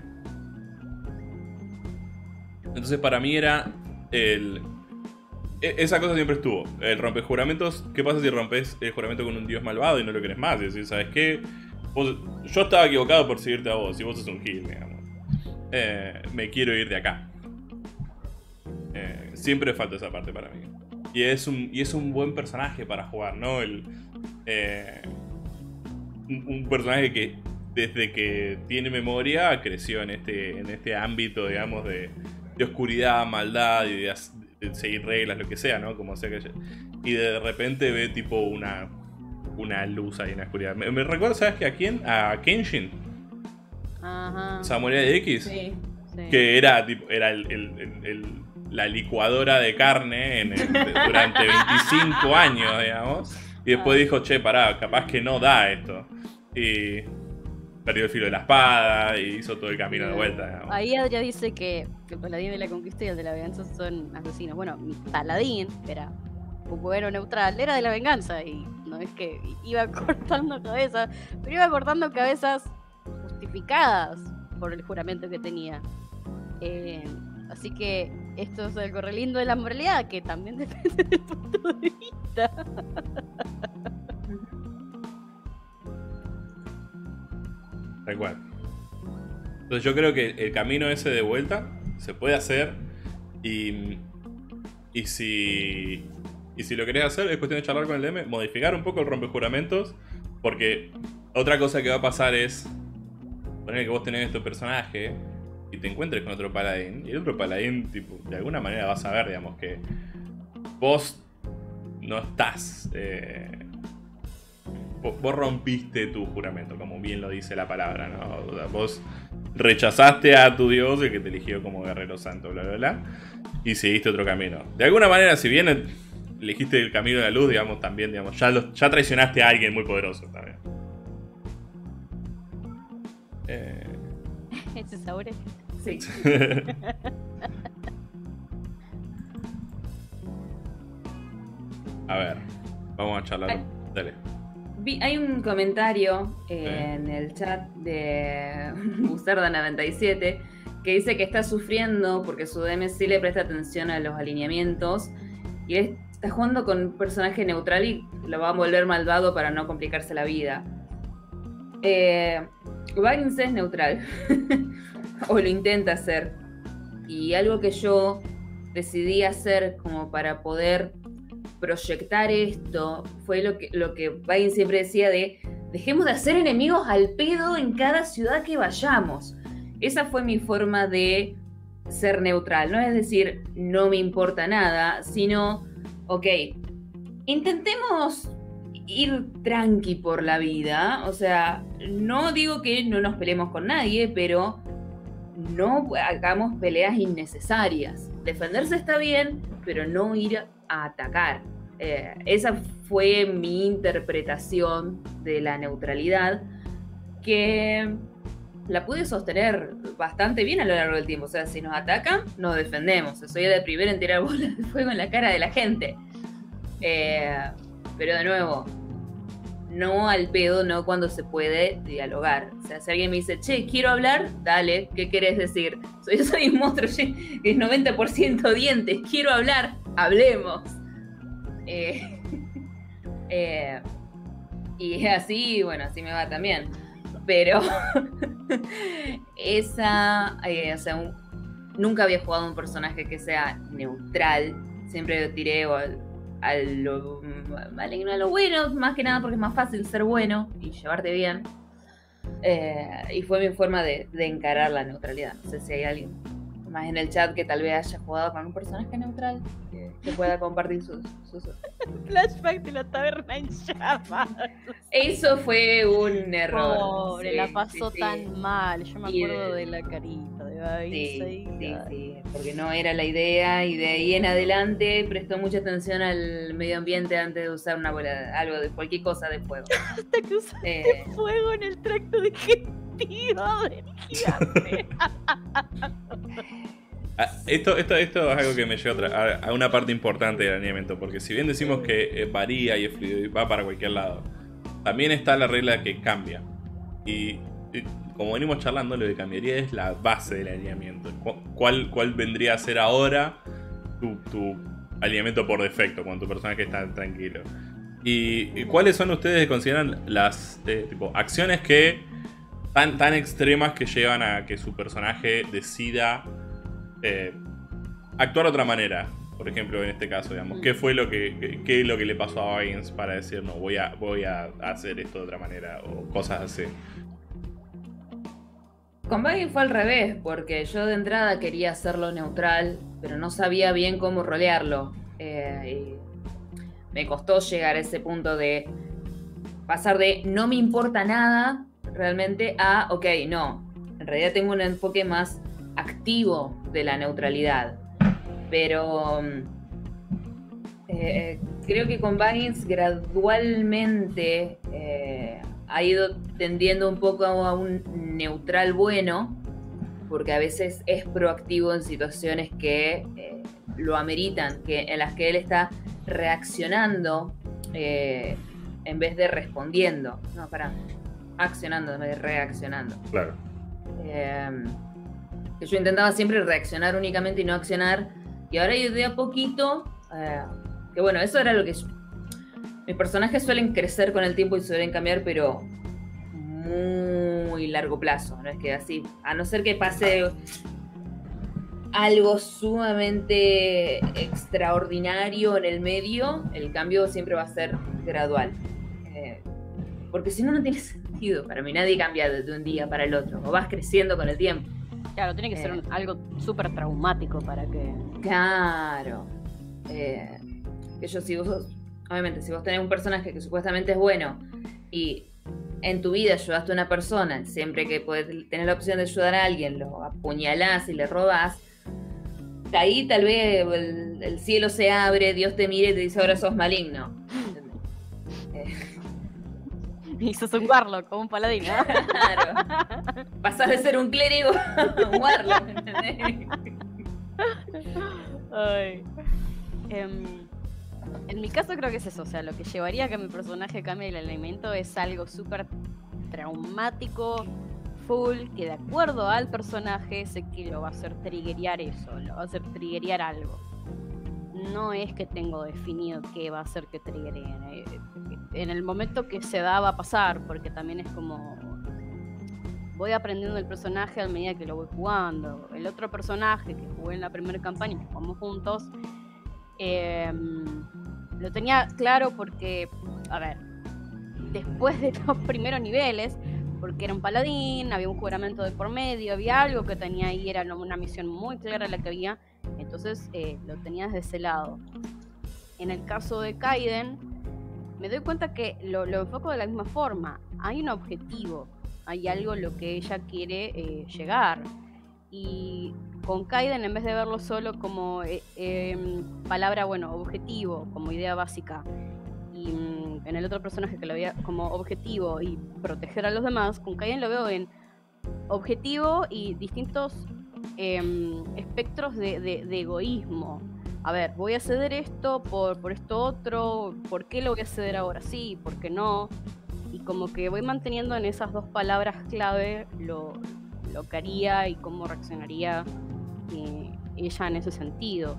Entonces para mí era el... e- Esa cosa siempre estuvo. El rompejuramentos, ¿qué pasa si rompes el juramento con un dios malvado y no lo querés más? Y decís, ¿sabes qué? Vos- yo estaba equivocado por seguirte a vos, y vos sos un gil, digamos. Eh, me quiero ir de acá. Eh, siempre falta esa parte para mí. Y es un, y es un buen personaje para jugar, ¿no? El, eh, un, un personaje que desde que tiene memoria creció en este, en este ámbito, digamos, de, de oscuridad, maldad y de, de seguir reglas, lo que sea, ¿no? Como sea que haya. Y de repente ve tipo una... una luz ahí en la oscuridad. Me, me recuerdo, ¿sabes qué? ¿A quién? A Kenshin. Ajá. Samurai X. Sí. Sí. Que era tipo, era el, el- el- el- la licuadora de carne en el- durante veinticinco años, digamos. Y después dijo, che, pará, capaz que no da esto. Y perdió el filo de la espada y hizo todo el camino de vuelta, digamos. Ahí Adria dice que el paladín de la conquista y el de la venganza son asesinos. Bueno, mi paladín era un bueno neutral, era de la venganza y no es que iba cortando cabezas, pero iba cortando cabezas justificadas por el juramento que tenía. Eh, así que esto es algo re lindo de la moralidad, que también depende del punto de vista. Tal cual. Entonces yo creo que el camino ese de vuelta se puede hacer y, y si y si lo querés hacer es cuestión de charlar con el D M, modificar un poco el rompejuramentos, porque otra cosa que va a pasar es poner que vos tenés este personaje y te encuentres con otro paladín y el otro paladín tipo, de alguna manera vas a ver, digamos, que vos no estás eh, vos, vos rompiste tu juramento, como bien lo dice la palabra, ¿no? O sea, vos rechazaste a tu dios, el que te eligió como guerrero santo, bla bla bla, y seguiste otro camino. De alguna manera, si bien elegiste el camino de la luz, digamos, también, digamos, ya, lo, ya traicionaste a alguien muy poderoso también. Eh... ¿Ese sabor? Sí. A ver, vamos a charlar. Ay. Dale. Vi, hay un comentario eh, Sí. en el chat de Busarda noventa y siete que dice que está sufriendo porque su D M sí le presta atención a los alineamientos y él está jugando con un personaje neutral y lo va a volver malvado para no complicarse la vida. Eh, Baggins es neutral o lo intenta hacer, y algo que yo decidí hacer como para poder proyectar esto fue lo que, lo que Baggins siempre decía de dejemos de hacer enemigos al pedo en cada ciudad que vayamos. Esa fue mi forma de ser neutral, no es decir no me importa nada, sino ok, intentemos ir tranqui por la vida, o sea, no digo que no nos peleemos con nadie, pero no hagamos peleas innecesarias. Defenderse está bien, pero no ir a atacar. Eh, esa fue mi interpretación de la neutralidad, que la pude sostener bastante bien a lo largo del tiempo. O sea, si nos atacan, nos defendemos. Soy de primero en tirar bolas de fuego en la cara de la gente. Eh, pero de nuevo, no al pedo, no cuando se puede dialogar. O sea, si alguien me dice, che, quiero hablar, dale, ¿qué querés decir? Soy, yo soy un monstruo que es noventa por ciento dientes, quiero hablar, hablemos. Eh, eh, y así, bueno, así me va también. Pero esa, eh, o sea, un, nunca había jugado un personaje que sea neutral. Siempre tiré al, a lo maligno, a lo bueno, más que nada porque es más fácil ser bueno y llevarte bien. Eh, y fue mi forma de, de encarar la neutralidad. No sé si hay alguien más en el chat que tal vez haya jugado con un personaje neutral que, que pueda compartir sus, sus... Flashback de la taberna en llamas. Eso fue un error. Pobre, sí, la pasó sí, sí. tan mal. Yo me Y acuerdo de- de la carita de Baggins Sí, ahí. sí, Ay. sí, porque no era la idea y de ahí en adelante prestó mucha atención al medio ambiente antes de usar una bola, algo de cualquier cosa de fuego. Hasta que usaste Eh, fuego en el tracto digestivo del gigante. Ah, Esto, esto, esto es algo que me lleva a, tra- a- a una parte importante del alineamiento, porque si bien decimos que eh, varía y es fluido y va para cualquier lado, también está la regla que cambia. Y, y como venimos charlando, lo que cambiaría es la base del alineamiento. Cu- ¿Cuál, cuál vendría a ser ahora tu, tu alineamiento por defecto, cuando tu personaje está tranquilo? ¿Y, y cuáles son ustedes que consideran las eh, tipo, acciones que tan, tan extremas que llevan a que su personaje decida Eh, actuar de otra manera? Por ejemplo, en este caso, digamos, ¿qué fue lo que, qué, qué es lo que le pasó a Baggins para decir no, voy a, voy a hacer esto de otra manera o cosas así? Con Baggins fue al revés, porque yo de entrada quería hacerlo neutral, pero no sabía bien cómo rolearlo. Eh, y me costó llegar a ese punto de pasar de no me importa nada realmente a, ok, no, en realidad tengo un enfoque más activo de la neutralidad. Pero eh, creo que con Baggins gradualmente eh, ha ido tendiendo un poco a un neutral bueno, porque a veces es proactivo en situaciones que eh, lo ameritan, que, en las que él está reaccionando eh, en vez de respondiendo. No, pará, accionando en vez de reaccionando. Claro. Eh, que yo intentaba siempre reaccionar únicamente y no accionar, y ahora de a poquito, eh, que bueno, eso era lo que yo, mis personajes suelen crecer con el tiempo y suelen cambiar, pero muy largo plazo, no es que así, a no ser que pase algo sumamente extraordinario en el medio, el cambio siempre va a ser gradual, eh, porque si no, no tiene sentido. Para mí nadie cambia de, de un día para el otro, o vas creciendo con el tiempo. Claro, tiene que ser un- algo súper traumático para que... Claro. Eh, que yo, si vos, obviamente, si vos tenés un personaje que supuestamente es bueno y en tu vida ayudaste a una persona, siempre que podés tener la opción de ayudar a alguien, lo apuñalás y le robás, ahí tal vez el, el cielo se abre, Dios te mire y te dice ahora sos maligno. Eh, Y sos un warlock, como un paladín, ¿no? Claro. Pasás de ser un clérigo a un warlock, ¿entendés? Ay. Em, en mi caso creo que es eso, o sea, lo que llevaría a que mi personaje cambie el elemento es algo súper traumático, full, que de acuerdo al personaje sé que lo va a hacer triggerear eso, lo va a hacer triggerear algo. No es que tengo definido qué va a hacer que triggereen. eh, En el momento que se da va a pasar, porque también es como voy aprendiendo el personaje a medida que lo voy jugando. El otro personaje que jugué en la primera campaña, que jugamos juntos, eh, lo tenía claro porque, a ver, después de los primeros niveles, porque era un paladín, había un juramento de por medio, había algo que tenía ahí, era una misión muy clara la que había, entonces eh, lo tenía desde ese lado. En el caso de Kaiden, me doy cuenta que lo, lo enfoco de la misma forma. Hay un objetivo, hay algo a lo que ella quiere eh, llegar. Y con Kaiden, en vez de verlo solo como eh, eh, palabra, bueno, objetivo, como idea básica, y mm, en el otro personaje que lo veía como objetivo y proteger a los demás, con Kaiden lo veo en objetivo y distintos eh, espectros de, de, de egoísmo. A ver, voy a ceder esto por, por esto otro, ¿por qué lo voy a ceder ahora sí? ¿Por qué no? Y como que voy manteniendo en esas dos palabras clave lo, lo que haría y cómo reaccionaría eh, ella en ese sentido.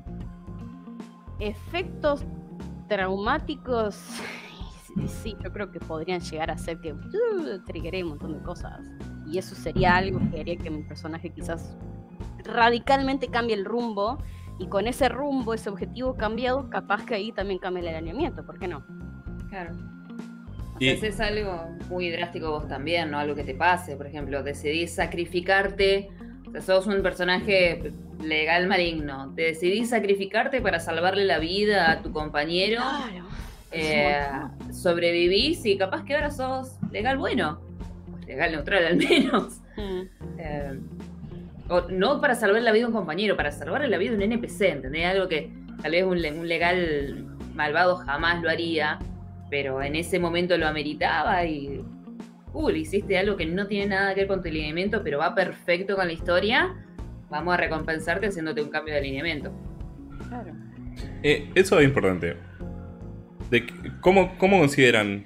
Efectos traumáticos, sí, yo creo que podrían llegar a hacer que uh, triggeré un montón de cosas. Y eso sería algo que haría que mi personaje quizás radicalmente cambie el rumbo. Y con ese rumbo, ese objetivo cambiado, capaz que ahí también cambia el alineamiento, ¿por qué no? Claro. O Y- sea, es algo muy drástico vos también, ¿no? Algo que te pase, por ejemplo, decidís sacrificarte, o sea, sos un personaje legal maligno, te decidís sacrificarte para salvarle la vida a tu compañero, Claro. eh, sobrevivís y capaz que ahora sos legal bueno, legal neutral al menos. Mm. Eh, o no para salvar la vida de un compañero, para salvarle la vida de un N P C, ¿entendés? Algo que tal vez un, le- un legal malvado jamás lo haría, pero en ese momento lo ameritaba y... Uh, le hiciste algo que no tiene nada que ver con tu alineamiento, pero va perfecto con la historia. Vamos a recompensarte haciéndote un cambio de alineamiento. Claro. Eh, eso es importante. De, que- ¿cómo, ¿Cómo consideran?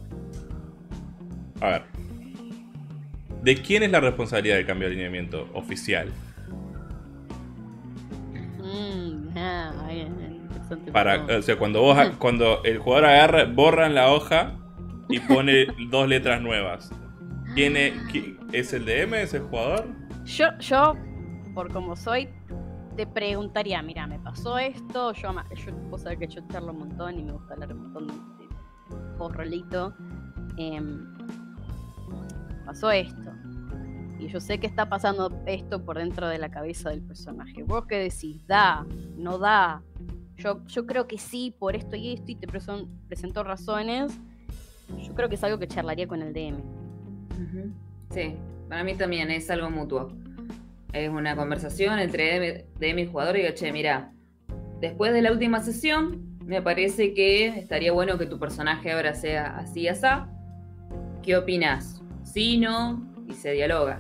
A ver. ¿De quién es la responsabilidad del cambio de alineamiento oficial? Mm, ah, bien, interesante Para, todo. o sea, cuando vos, cuando el jugador agarra, borran la hoja y pone dos letras nuevas. ¿Quién es, qui- ¿Es el D M? ¿Es el jugador? Yo, yo, por como soy, te preguntaría, mira, me pasó esto, yo, ama- yo vos sabés que yo charlo un montón y me gusta hablar un montón de, de post rolito. Em, pasó esto. Y yo sé que está pasando esto por dentro de la cabeza del personaje. ¿Vos qué decís? ¿Da? ¿No da? Yo, yo creo que sí, por esto y esto, y te preson- presento razones. Yo creo que es algo que charlaría con el D M. Ujú. Sí, para mí también es algo mutuo. Es una conversación entre D M, D M y jugador y digo, che, mira, después de la última sesión, me parece que estaría bueno que tu personaje ahora sea así y asá. ¿Qué opinas? Sí, no, y se dialoga.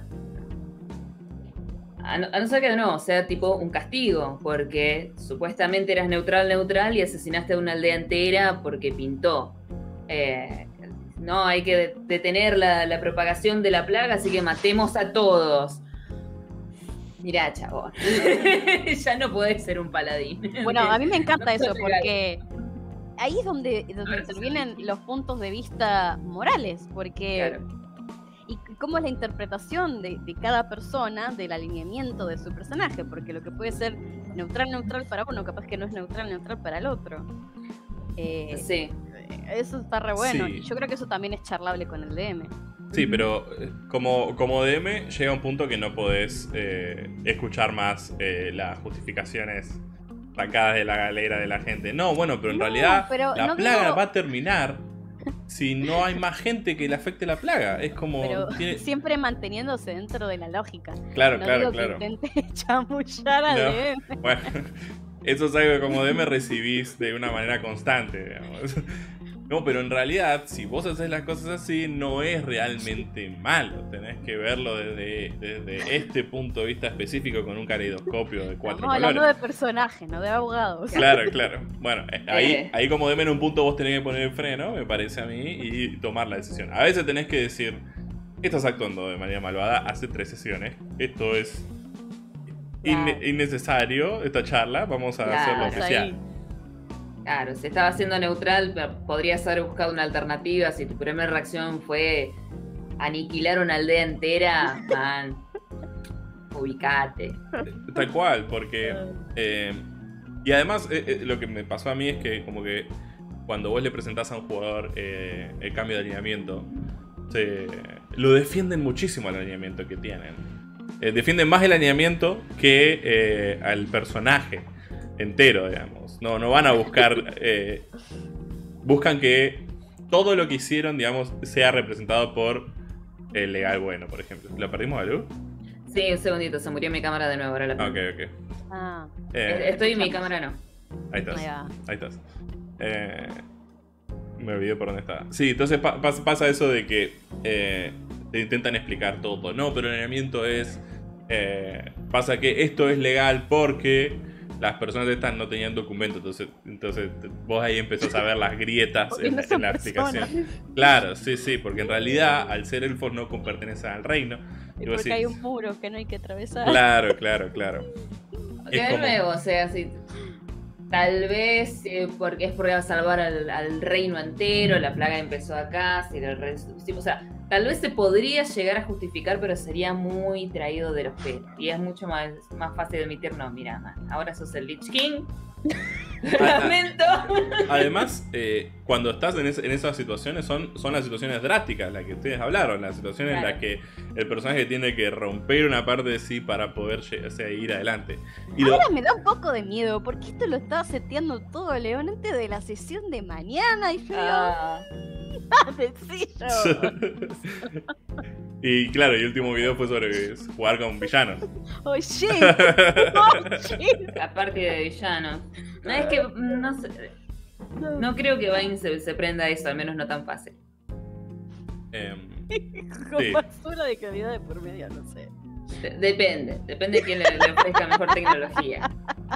A no, a no ser que de nuevo sea tipo un castigo, porque supuestamente eras neutral, neutral y asesinaste a una aldea entera porque pintó. Eh, no, hay que de- detener la, la propagación de la plaga, así que matemos a todos. Mirá, chabón. Ya no podés ser un paladín. Bueno, a mí me encanta No eso sos legal. porque ahí es donde, donde Ahora sí. intervienen los puntos de vista morales, porque Claro. y cómo es la interpretación de, de cada persona del alineamiento de su personaje, porque lo que puede ser neutral neutral para uno, capaz que no es neutral neutral para el otro. Eh, Sí. Eso está re bueno. Sí. Y yo creo que eso también es charlable con el D M. Sí, pero eh, como, como D M llega un punto que no podés eh, escuchar más eh, las justificaciones sacadas de la galera de la gente. No, bueno, pero en No, realidad pero la no plaga digo- va a terminar si no hay más gente que le afecte la plaga? Es como... Pero tiene... siempre manteniéndose dentro de la lógica. Claro, no claro, digo claro. Que intente chamullar al No, D M. bueno, eso es algo que como D M recibís de una manera constante, digamos. No, pero en realidad, si vos haces las cosas así, no es realmente malo. Tenés que verlo desde, desde este punto de vista específico con un caleidoscopio de cuatro Estamos hablando colores. de personajes, no de abogados. Claro, claro. Bueno, ahí, Eh. ahí como D M en un punto vos tenés que poner el freno, me parece a mí, y tomar la decisión. A veces tenés que decir, estás actuando de manera malvada hace tres sesiones. Esto es inne- Claro. innecesario, esta charla. Vamos a Claro, hacerlo Vamos oficial. ahí. Claro, si estaba siendo neutral, pero podrías haber buscado una alternativa. Si tu primera reacción fue aniquilar una aldea entera, man, ubicate. Tal cual, porque... eh, y además, eh, eh, lo que me pasó a mí es que como que cuando vos le presentás a un jugador eh, el cambio de alineamiento, se, lo defienden muchísimo el alineamiento que tienen. Eh, defienden más el alineamiento que eh, al personaje entero, digamos. No, no van a buscar... eh, buscan que todo lo que hicieron, digamos, sea representado por el legal bueno, por ejemplo. ¿Lo perdimos a Lu? Sí, un segundito, se murió mi cámara de nuevo. Ahora la Ok, ok. Ah, Eh, Estoy en mi cámara, no. ahí estás. ahí va. Ahí estás. Eh, me olvidé por dónde estaba. Sí, entonces pa- pas- pasa eso de que eh, te intentan explicar todo. No, pero el alineamiento es... eh, pasa que esto es legal porque las personas estas no tenían documento. Entonces, entonces te- vos ahí empezás a ver las grietas Porque en, no la- en son la personas. explicación. Claro, sí, sí, porque en realidad al ser elfos no pertenecen al reino. Y Y vos porque decís, hay un muro que no hay que atravesar. Claro, claro, claro. Que Es de como- nuevo, o sea, si tal vez eh, porque es porque va a salvar al, al reino entero, la plaga empezó acá, si el re- sí, o sea, tal vez se podría llegar a justificar, pero sería muy traído de los pelos. Y es mucho más, más fácil de admitir, no, mira, man, ahora sos el Lich King. Lamento. Además, eh, cuando estás en, es- en esas situaciones, son, son las situaciones drásticas, las que ustedes hablaron, las situaciones en Claro. las que el personaje tiene que romper una parte de sí para poder lle- o sea, ir adelante. Y lo- Ahora me da un poco de miedo, porque esto lo estaba seteando todo León antes de la sesión de mañana y yo Ah, ah, sencillo. y claro, y el último video fue sobre jugar con villanos. Oye, oye. aparte de villanos. No, es que mm, no sé, no creo que Vine se, se prenda a eso, al menos no tan fácil. Em, Con Sí. basura de calidad de por medio, no sé. De- depende, depende de quién le, le ofrezca mejor tecnología.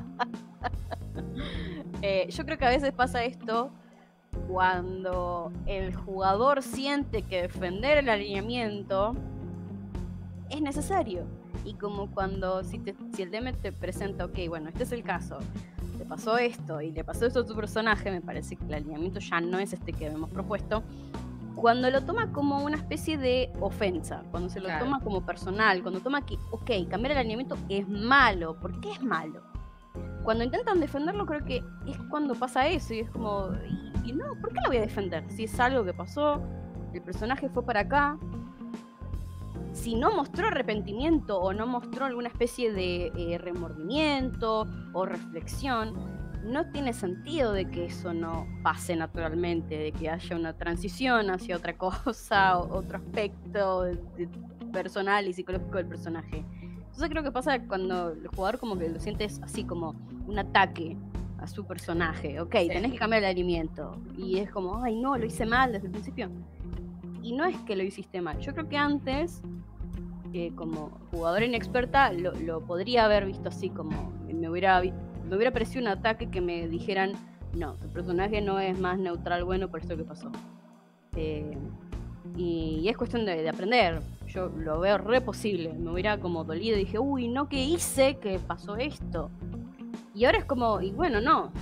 Eh, yo creo que a veces pasa esto cuando el jugador siente que defender el alineamiento es necesario. Y como cuando si, te- si el D M te presenta, ok, bueno, este es el caso, te pasó esto y le pasó esto a tu personaje, me parece que el alineamiento ya no es este que hemos propuesto. Cuando lo toma como una especie de ofensa, cuando se lo Claro. toma como personal, cuando toma que, ok, cambiar el alineamiento es malo. ¿Por qué es malo? Cuando intentan defenderlo, creo que es cuando pasa eso y es como, y, y no, ¿por qué lo voy a defender? Si es algo que pasó, el personaje fue para acá. Si no mostró arrepentimiento o no mostró alguna especie de eh, remordimiento o reflexión, no tiene sentido de que eso no pase naturalmente, de que haya una transición hacia otra cosa, o otro aspecto de- de- personal y psicológico del personaje. Entonces creo que pasa cuando el jugador como que lo sientes así como un ataque a su personaje. Ok, Sí. tenés que cambiar el alineamiento. Y es como, ay no, lo hice mal desde el principio. Y no es que lo hiciste mal. Yo creo que antes, eh, como jugadora inexperta, lo, lo podría haber visto así como me hubiera vi- me hubiera parecido un ataque que me dijeran, no, tu personaje no es más neutral bueno por esto que pasó. Eh, y, y es cuestión de, de aprender. Yo lo veo re posible. Me hubiera como dolido y dije, uy, no, ¿qué hice? Que pasó esto. Y ahora es como, y bueno, no.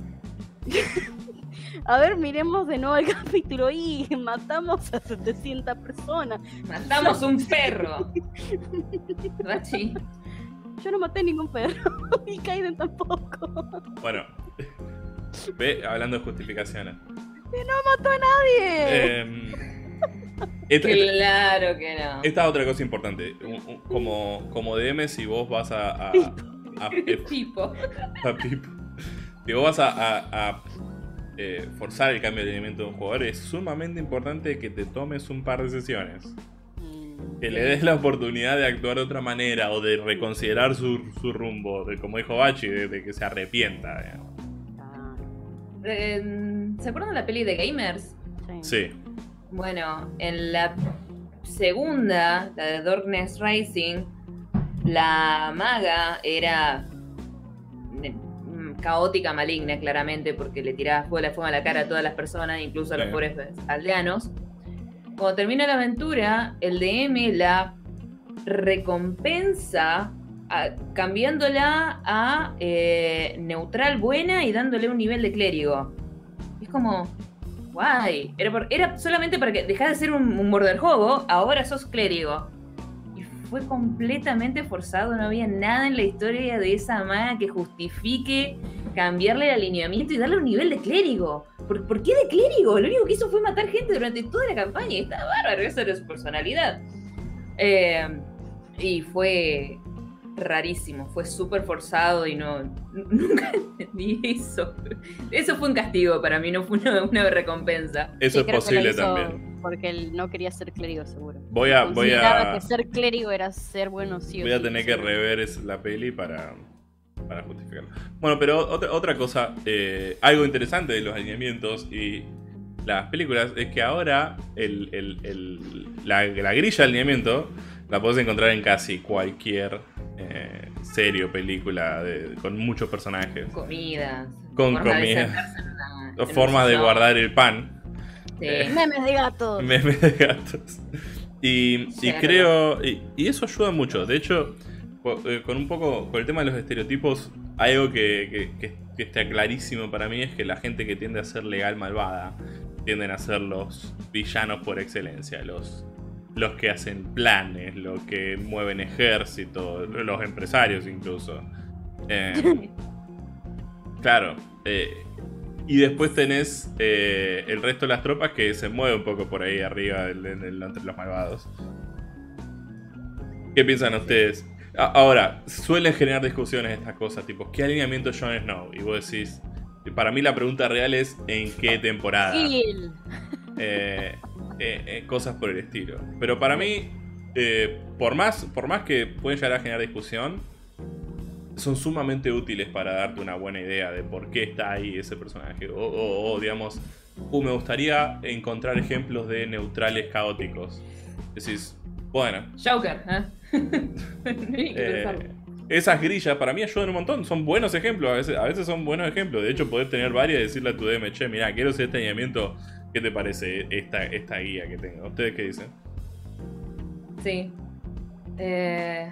A ver, miremos de nuevo el capítulo y matamos a setecientas personas. Matamos un perro. Rachi. Yo no maté ningún perro. Y Kaiden tampoco. bueno, ve, hablando de justificaciones. ¡Mató a nadie! Em, esta, esta- Claro que no. esta es otra cosa importante. Un- un- Como, como D M, si vos vas a. a, a- Tipo. a Pipo. Si vos vas a, a- a eh, forzar el cambio de alineamiento de un jugador, es sumamente importante que te tomes un par de sesiones. Que le des la oportunidad de actuar de otra manera o de reconsiderar su, su rumbo, de, como dijo Bachi, de, de que se arrepienta. Digamos. Eh, ¿Se acuerdan de la peli de Gamers? Sí. Bueno, en la segunda, la de Darkness Rising, la maga era caótica, maligna, claramente, porque le tiraba fuego, fuego a la cara a todas las personas, incluso a los Sí. pobres aldeanos. Cuando termina la aventura, el D M la recompensa a, cambiándola a eh, neutral buena y dándole un nivel de clérigo. Es como, guay. Era, por, era solamente para que dejás de ser un, un morderjobo, ahora sos clérigo. Y fue completamente forzado, no había nada en la historia de esa maga que justifique cambiarle el alineamiento y darle un nivel de clérigo. ¿Por, ¿Por qué de clérigo? Lo único que hizo fue matar gente durante toda la campaña y estaba bárbaro, esa era su personalidad. Eh, y fue rarísimo, fue súper forzado y no nunca entendí eso. Eso fue un castigo para mí, no fue una, una recompensa. Eso Sí, es posible creo que lo hizo también. Porque él no quería ser clérigo, seguro. Voy a, voy Consideraba a, que ser clérigo era ser bueno sí o voy a sí, tener que seguro. rever es- la peli para, para justificarlo. Bueno, pero otra, otra cosa, eh, algo interesante de los alineamientos y las películas es que ahora el, el- el- la, la grilla de alineamiento la podés encontrar en casi cualquier eh, serie o película de- con muchos personajes. Comidas. Con formas de comida. sentarse en una- O en un formas de sillón. guardar el pan. Sí. Eh, Memes de gatos. Memes de gatos. Y, Sí, y es creo. Y, y eso ayuda mucho. De hecho, co- eh, con un poco. Con el tema de los estereotipos, algo que, que- que- que está clarísimo para mí es que la gente que tiende a ser legal malvada tienden a ser los villanos por excelencia. Los, los que hacen planes, los que mueven ejércitos, los empresarios incluso. Eh, claro. eh, y después tenés eh, el resto de las tropas que se mueve un poco por ahí arriba del- del- del- entre los malvados. ¿Qué piensan ustedes? A- Ahora, suelen generar discusiones estas cosas, tipo, ¿qué alineamiento es Jon Snow? Y vos decís, para mí la pregunta real es ¿en qué temporada? Gil. Eh, eh, eh, cosas por el estilo. Pero para mí, eh, por, más, por más que pueden llegar a generar discusión, son sumamente útiles para darte una buena idea de por qué está ahí ese personaje. O, o- o, digamos, uh, me gustaría encontrar ejemplos de neutrales caóticos. Decís, bueno, Joker, ¿eh? No hay que eh, pensarlo. esas grillas para mí ayudan un montón. Son buenos ejemplos, a veces, a veces son buenos ejemplos. De hecho, podés tener varias y decirle a tu D M, che, mirá, quiero hacer este alineamiento. ¿Qué te parece esta, esta guía que tengo? ¿Ustedes qué dicen? Sí. Eh,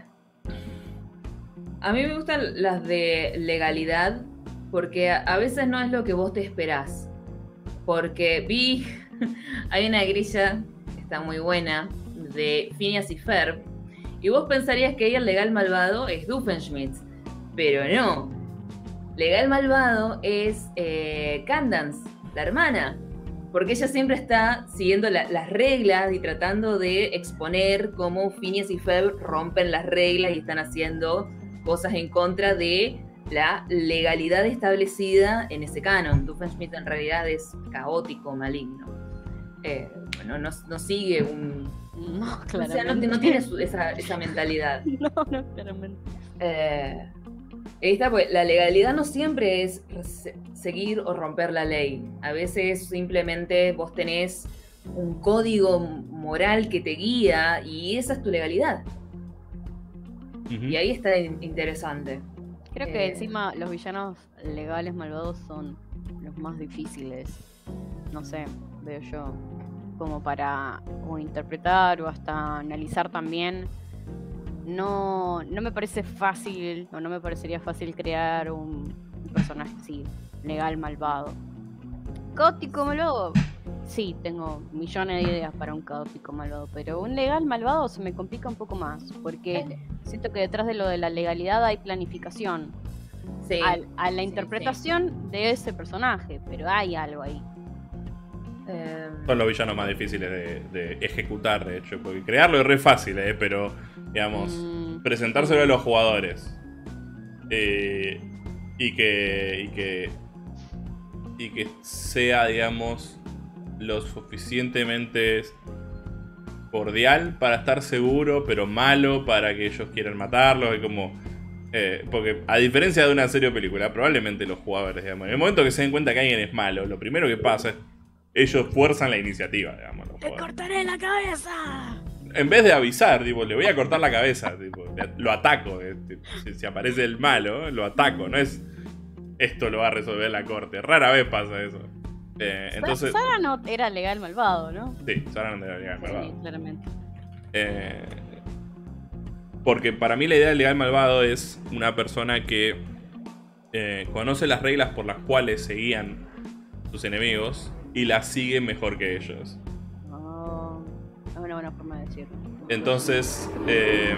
a mí me gustan las de legalidad porque a, a veces no es lo que vos te esperás. Porque vi, hay una grilla que está muy buena de Phineas y Ferb y vos pensarías que ahí el legal malvado es Doofenshmirtz, pero no. Legal malvado es eh, Candance, la hermana. Porque ella siempre está siguiendo la- las reglas y tratando de exponer cómo Phineas y Ferb rompen las reglas y están haciendo cosas en contra de la legalidad establecida en ese canon. Doofenshmirtz en realidad es caótico, maligno. Eh, bueno, no, no sigue un... No, O claramente. sea, no, no tiene su- esa, esa mentalidad. No, no, claramente. Eh, ahí está, pues, la legalidad no siempre es se- seguir o romper la ley. A veces simplemente vos tenés un código moral que te guía y esa es tu legalidad. Ujú. Y ahí está in- interesante. Creo que Eh. encima los villanos legales malvados son los más difíciles. No sé, veo yo. Como para o interpretar o hasta analizar también. No, no me parece fácil, o no me parecería fácil crear un, un personaje así, legal malvado. Caótico malvado, sí, tengo millones de ideas para un caótico malvado, pero un legal malvado se me complica un poco más, porque siento que detrás de lo de la legalidad hay planificación. Sí. Al- a la sí, interpretación de ese personaje, pero hay algo ahí. Eh, Son los villanos más difíciles de, de ejecutar, de hecho. Porque crearlo es re fácil, eh, pero, digamos, Mm, presentárselo a los jugadores. eh, y que. Y que y que sea, digamos, lo suficientemente cordial para estar seguro, pero malo para que ellos quieran matarlos. Es como... Eh, porque a diferencia de una serie o película, probablemente los jugadores, digamos, en el momento que se den cuenta que alguien es malo, lo primero que pasa es ellos fuerzan la iniciativa, digamos. ¡Te cortaré la cabeza! En vez de avisar, tipo, le voy a cortar la cabeza, tipo, lo ataco. Eh, tipo, si, si aparece el malo, lo ataco. No es esto lo va a resolver la corte. Rara vez pasa eso. Eh, entonces, Sara no era legal malvado, ¿no? Sí, Sara no era legal malvado. Sí, claramente. Eh, porque para mí la idea de legal malvado es una persona que eh, conoce las reglas por las cuales seguían sus enemigos y las sigue mejor que ellos. Oh, es una buena forma de decirlo. Entonces, eh,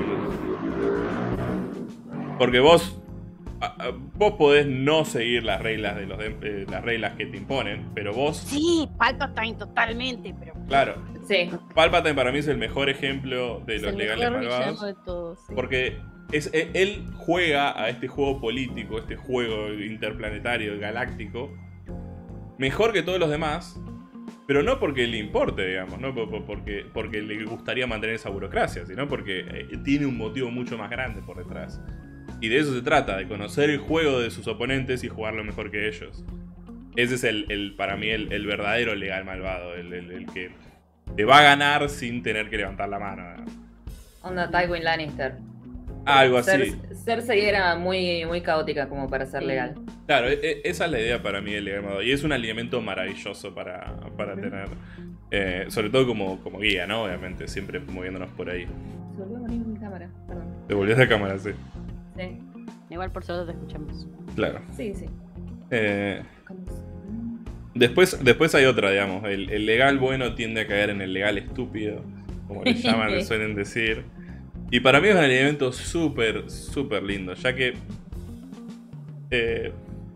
porque vos vos podés no seguir las reglas de los de, eh, las reglas que te imponen, pero vos... Sí, Palpatine totalmente, pero... Claro. Sí. Palpatine para mí es el mejor ejemplo de los legales malvados. De todos, sí. Porque es, él juega a este juego político, este juego interplanetario, galáctico, mejor que todos los demás, pero no porque le importe, digamos, no porque, porque le gustaría mantener esa burocracia, sino porque tiene un motivo mucho más grande por detrás. Y de eso se trata, de conocer el juego de sus oponentes y jugarlo mejor que ellos. Ese es el, el para mí el, el verdadero legal malvado, el, el, el que te va a ganar sin tener que levantar la mano. Onda Tywin Lannister. Algo así. Cer Cersei era muy, muy caótica como para ser Sí. legal. Claro, e esa es la idea para mí del legal malvado. Y es un alineamiento maravilloso para, para tener. Eh, sobre todo como, como guía, ¿no? Obviamente, siempre moviéndonos por ahí. Se volvió a morir mi cámara, perdón. Te volvió a la cámara, sí. Sí, Igual por solo te escuchamos. Claro. sí, sí. Eh, después, después hay otra, digamos. El, el legal bueno tiende a caer en el legal estúpido, como le llaman, le suelen decir. Y para mí es un alineamiento súper, súper lindo, ya que eh,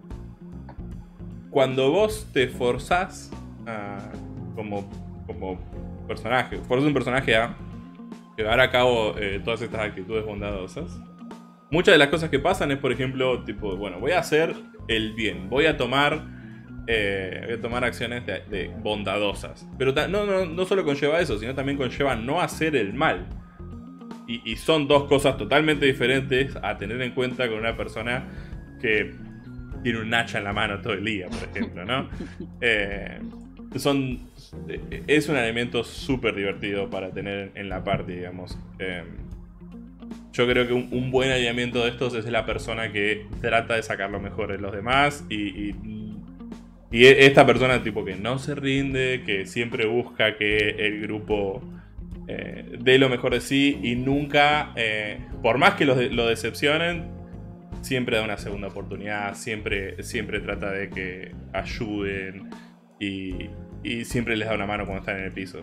cuando vos te forzás a, como, como personaje, forzás un personaje a llevar a cabo eh, todas estas actitudes bondadosas, muchas de las cosas que pasan es, por ejemplo, tipo, bueno, voy a hacer el bien, voy a tomar, eh, voy a tomar acciones de, de bondadosas. Pero no, no, no solo conlleva eso, sino también conlleva no hacer el mal. Y, y son dos cosas totalmente diferentes a tener en cuenta con una persona que tiene un hacha en la mano todo el día, por ejemplo, ¿no? Eh, son, es un elemento súper divertido para tener en la party, digamos. Eh, Yo creo que un, un buen alineamiento de estos es la persona que trata de sacar lo mejor de los demás y, y, y esta persona tipo que no se rinde, que siempre busca que el grupo eh, dé lo mejor de sí y nunca, eh, por más que lo, de, lo decepcionen, siempre da una segunda oportunidad, siempre, siempre trata de que ayuden y, y siempre les da una mano cuando están en el piso.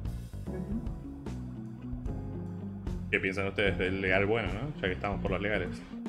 ¿Qué piensan ustedes del legal bueno, no? Ya que estamos por los legales.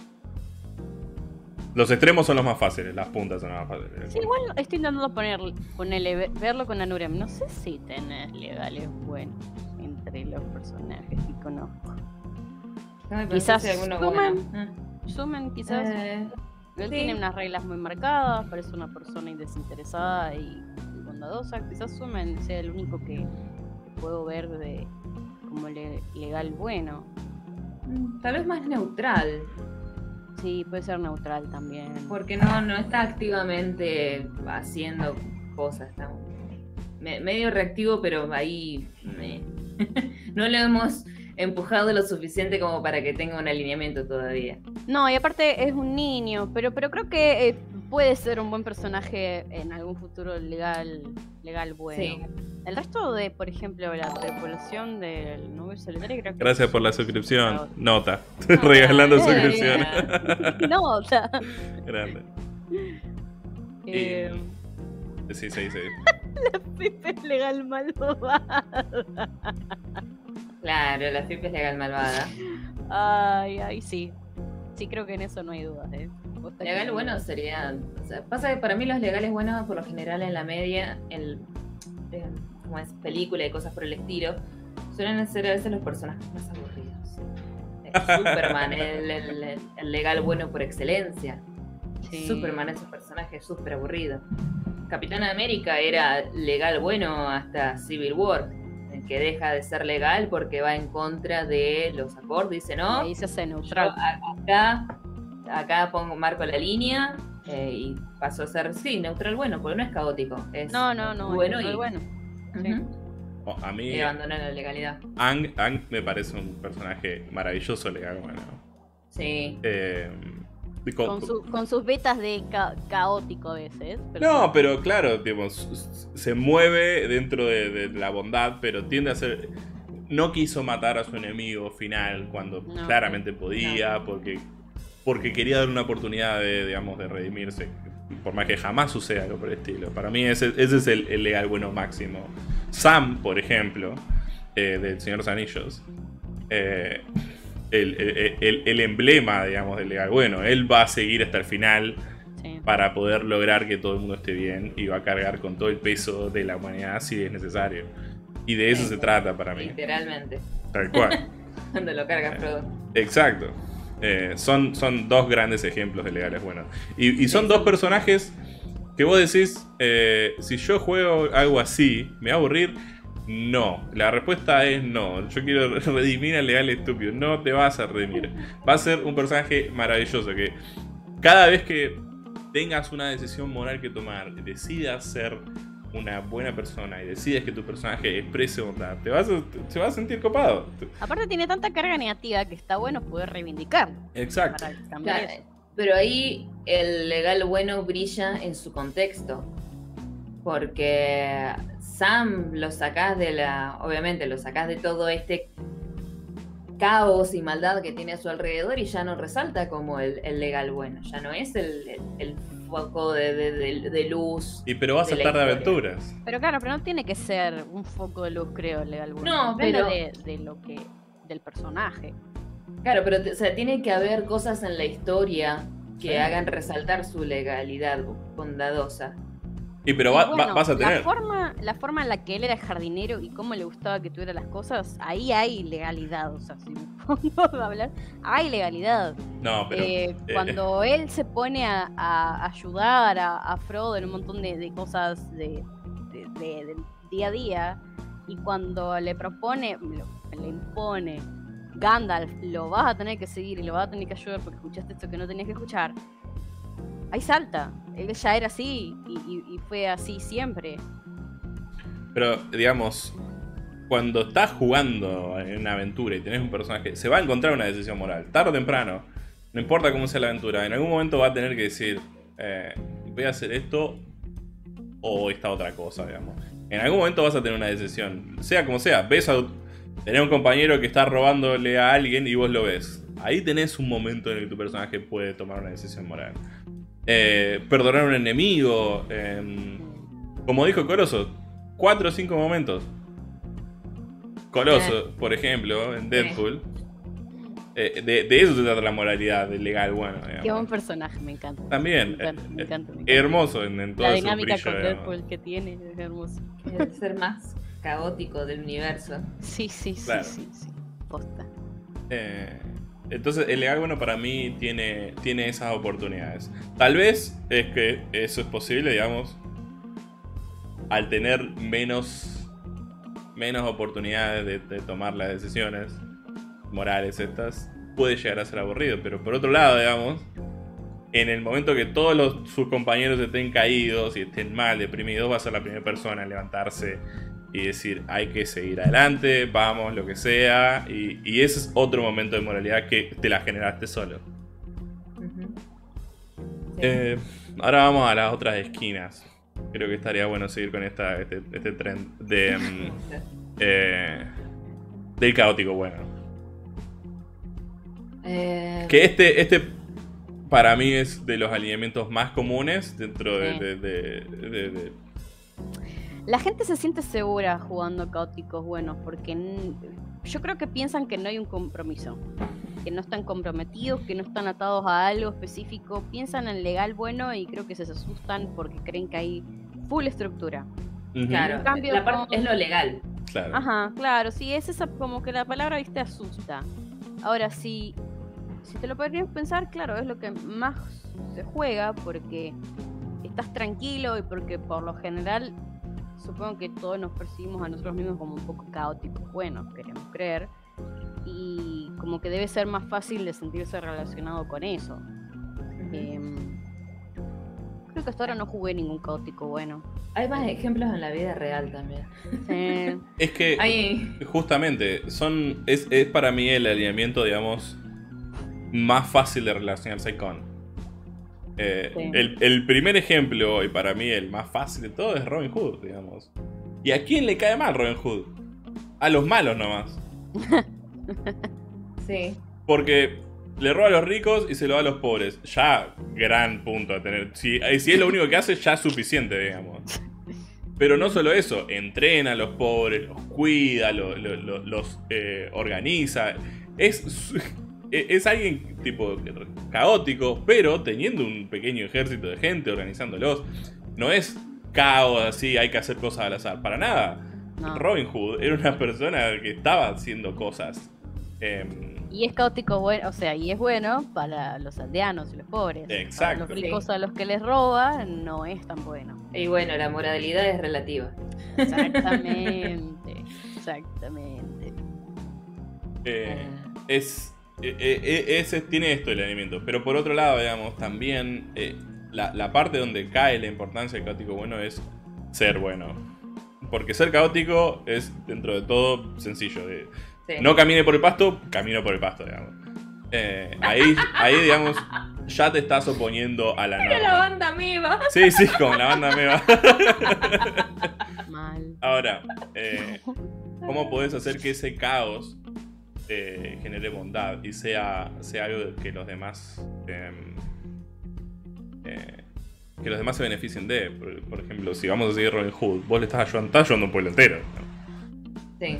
Los extremos son los más fáciles, las puntas son las más fáciles. Sí, igual estoy intentando poner, ponerle, verlo con Anurem. No sé si tenés legales buenos entre los personajes que conozco. No me Quizás parece alguno Sumen, bueno. Sumen quizás. Eh, Él sí. tiene unas reglas muy marcadas, parece una persona desinteresada y bondadosa. Quizás Sumen sea el único que puedo ver de como le, legal bueno. Tal vez más neutral, Sí, puede ser neutral también. porque no, no está activamente haciendo cosas. Está me- medio reactivo, pero ahí me- no lo hemos empujado lo suficiente como para que tenga un alineamiento todavía. No, y aparte es un niño, pero, pero creo que eh, puede ser un buen personaje en algún futuro legal, legal bueno. Sí. El resto de, por ejemplo, la tripulación del Nube Solitario creo que... Gracias por la suscripción. Nota. Ah, Regalando eh, suscripción. No, o sea... Grande. Eh, Sí, sí, sí. Pipe es legal malvada. Claro, la F I P es legal malvada. Ay, ay, sí. Sí, creo que en eso no hay dudas, ¿eh? Posta que Legal no. bueno sería... O sea, pasa que para mí los legales buenos, por lo general en la media, en, en como es película y cosas por el estilo, suelen ser a veces los personajes más aburridos. Eh, Superman, el, el- el- el legal bueno por excelencia. Sí. Superman es un personaje súper aburrido. Capitán América era legal bueno hasta Civil War, el que deja de ser legal porque va en contra de los acordes, dice, ¿no? Ahí se hace Yo neutral. a- acá, acá pongo, marco la línea eh, y pasó a ser, sí, neutral bueno, porque no es caótico. Es No, no, no. bueno es y, bueno. Ujú, Oh, a mí, y abandonó la legalidad. Ang, Ang me parece un personaje maravilloso, legal, bueno. Sí. Eh, y con- Con, su- con sus vetas de ca- caótico a veces. pero No, sí. pero claro, digamos, s- se mueve dentro de, de la bondad, pero tiende a ser... No quiso matar a su enemigo final cuando No. claramente podía, porque, porque quería dar una oportunidad de, digamos, de redimirse. Por más que jamás suceda algo por el estilo. Para mí ese, ese es el, el legal bueno máximo. Sam, por ejemplo, eh, del Señor de los Anillos, eh, el, el- el- el emblema, digamos, del legal bueno. Él va a seguir hasta el final Sí. para poder lograr que todo el mundo esté bien y va a cargar con todo el peso de la humanidad si es necesario. Y de eso Sí. se trata para mí. Literalmente. Tal cual. Cuando lo carga Frodo. Exacto. Eh, son, son dos grandes ejemplos de legales buenos. Y, y son dos personajes que vos decís, eh, si yo juego algo así, ¿me va a aburrir? No. La respuesta es no. Yo quiero redimir al legal estúpido. No te vas a redimir. Va a ser un personaje maravilloso que cada vez que tengas una decisión moral que tomar, decidas ser una buena persona y decides que tu personaje exprese bondad, te vas a, te vas a sentir copado. Aparte tiene tanta carga negativa que está bueno poder reivindicar. Exacto. Para cambiar Claro, eso. pero ahí el legal bueno brilla en su contexto. Porque Sam lo sacás de la. Obviamente lo sacás de todo este caos y maldad que tiene a su alrededor y ya no resalta como el, el legal bueno. Ya no es el, el- el foco de, de- de- de luz. Y pero vas a de la estar de historia. aventuras. Pero claro, pero no tiene que ser un foco de luz, creo, legal bueno. No, Depende pero- de, de lo que. Del personaje. Claro, pero o sea, tiene que haber cosas en la historia que Sí. hagan resaltar su legalidad bondadosa. Y pero Y va- bueno, va- vas a tener. La forma, la forma en la que él era jardinero y cómo le gustaba que tuviera las cosas, ahí hay legalidad. O sea, si me pongo a hablar, hay legalidad. No, pero. Eh, eh, cuando él se pone a, a ayudar a, a Frodo en un montón de, de cosas de, de- de- del día a día, y cuando le propone, lo- le impone, Gandalf, lo vas a tener que seguir y lo vas a tener que ayudar porque escuchaste esto que no tenías que escuchar, ahí salta. Él ya era así y, y- y fue así siempre. Pero, digamos, cuando estás jugando en una aventura y tenés un personaje, se va a encontrar una decisión moral. Tarde o temprano. No importa cómo sea la aventura. En algún momento va a tener que decir, eh, voy a hacer esto o esta otra cosa, digamos. En algún momento vas a tener una decisión. Sea como sea. Ves a tener un compañero que está robándole a alguien y vos lo ves. Ahí tenés un momento en el que tu personaje puede tomar una decisión moral. Eh, perdonar a un enemigo. eh, como dijo Coloso, cuatro o cinco momentos. Coloso, por ejemplo, en Deadpool. eh, de, de eso se trata la moralidad del legal bueno. digamos. Qué buen personaje, me encanta. También. Me encanta, eh, me eh, encanta, me encanta. Hermoso en, en todo La su dinámica brillo, con digamos. Deadpool que tiene es hermoso. El ser más caótico del universo. Sí, sí, sí, Claro. sí, sí. Posta. Eh, entonces el legal bueno para mí tiene, tiene esas oportunidades. Tal vez es que eso es posible, digamos, al tener menos, menos oportunidades de, de tomar las decisiones morales estas, puede llegar a ser aburrido. Pero por otro lado, digamos, en el momento que todos los, sus compañeros estén caídos y estén mal, deprimidos, va a ser la primera persona en levantarse y decir, hay que seguir adelante, vamos, lo que sea. Y, y ese es otro momento de moralidad que te la generaste solo. Ujú. Sí. Eh, ahora vamos a las otras esquinas. Creo que estaría bueno seguir con esta, este, este trend de, mm, eh, del caótico bueno. Eh, Que este, este para mí es de los alineamientos más comunes dentro de... Sí. de- de- de- de- La gente se siente segura jugando caóticos buenos porque n- yo creo que piensan que no hay un compromiso, que no están comprometidos, que no están atados a algo específico, piensan en legal bueno y creo que se asustan porque creen que hay full estructura. Ujú, claro, En cambio, la parte- con- es lo legal. claro. Ajá, claro, sí, es esa como que la palabra, viste, asusta. Ahora, si, si te lo podrías pensar, claro, es lo que más se juega porque estás tranquilo y porque por lo general supongo que todos nos percibimos a nosotros mismos como un poco caóticos, bueno, queremos creer, y como que debe ser más fácil de sentirse relacionado con eso. Ujú. Eh, creo que hasta ahora no jugué ningún caótico bueno. Hay más ejemplos en la vida real también. Sí. Es que, Hay... justamente, son es, es para mí el alineamiento, digamos, más fácil de relacionarse con. Eh, Sí. el, el primer ejemplo, y para mí el más fácil de todo, es Robin Hood, digamos. ¿Y a quién le cae mal Robin Hood? A los malos nomás. Sí. Porque le roba a los ricos y se lo da a los pobres. Ya, gran punto a tener. Si, si es lo único que hace, ya es suficiente, digamos. Pero no solo eso, entrena a los pobres, los cuida, lo- lo- lo- los eh, organiza. Es, su- es alguien tipo caótico, pero teniendo un pequeño ejército de gente organizándolos. No es caos así, hay que hacer cosas al azar, para nada. No. Robin Hood era una persona que estaba haciendo cosas. em, Y es caótico bueno, o sea, y es bueno para los aldeanos y los pobres. Exacto. Para los ricos a los que les roba, no es tan bueno. Y bueno, la moralidad es relativa. Exactamente, exactamente. eh, es eh, eh, ese tiene esto el alimento, pero por otro lado, digamos, también eh, la, la parte donde cae la importancia del caótico bueno es ser bueno, porque ser caótico es dentro de todo sencillo. De, Sí. no camine por el pasto, camino por el pasto, digamos. Eh, ahí, ahí, digamos, ya te estás oponiendo a la Mira la norma. banda Meva. Sí, sí, como la banda me va. Mal. Ahora, eh, ¿cómo podés hacer que ese caos eh, genere bondad y sea, sea algo que los demás eh, eh, que los demás se beneficien de? Por, por ejemplo, si vamos a seguir Robin Hood, vos le estás ayudando, estás ayudando a un pueblo entero, ¿no? Sí.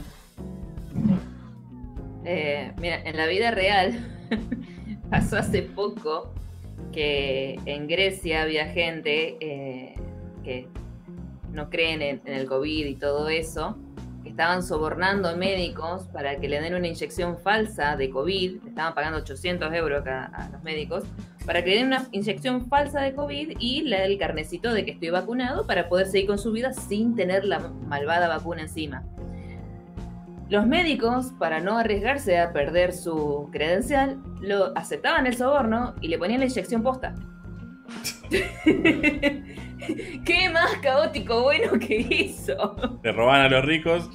Eh, mira, en la vida real pasó hace poco que en Grecia había gente eh, que no creen en, en el COVID y todo eso, que estaban sobornando a médicos para que le den una inyección falsa de COVID. Le estaban pagando ochocientos euros a, a los médicos para que le den una inyección falsa de COVID y le den el carnecito de que estoy vacunado para poder seguir con su vida sin tener la malvada vacuna encima. Los médicos, para no arriesgarse a perder su credencial, lo aceptaban el soborno y le ponían la inyección posta. ¿Qué más caótico bueno que hizo? Le roban a los ricos.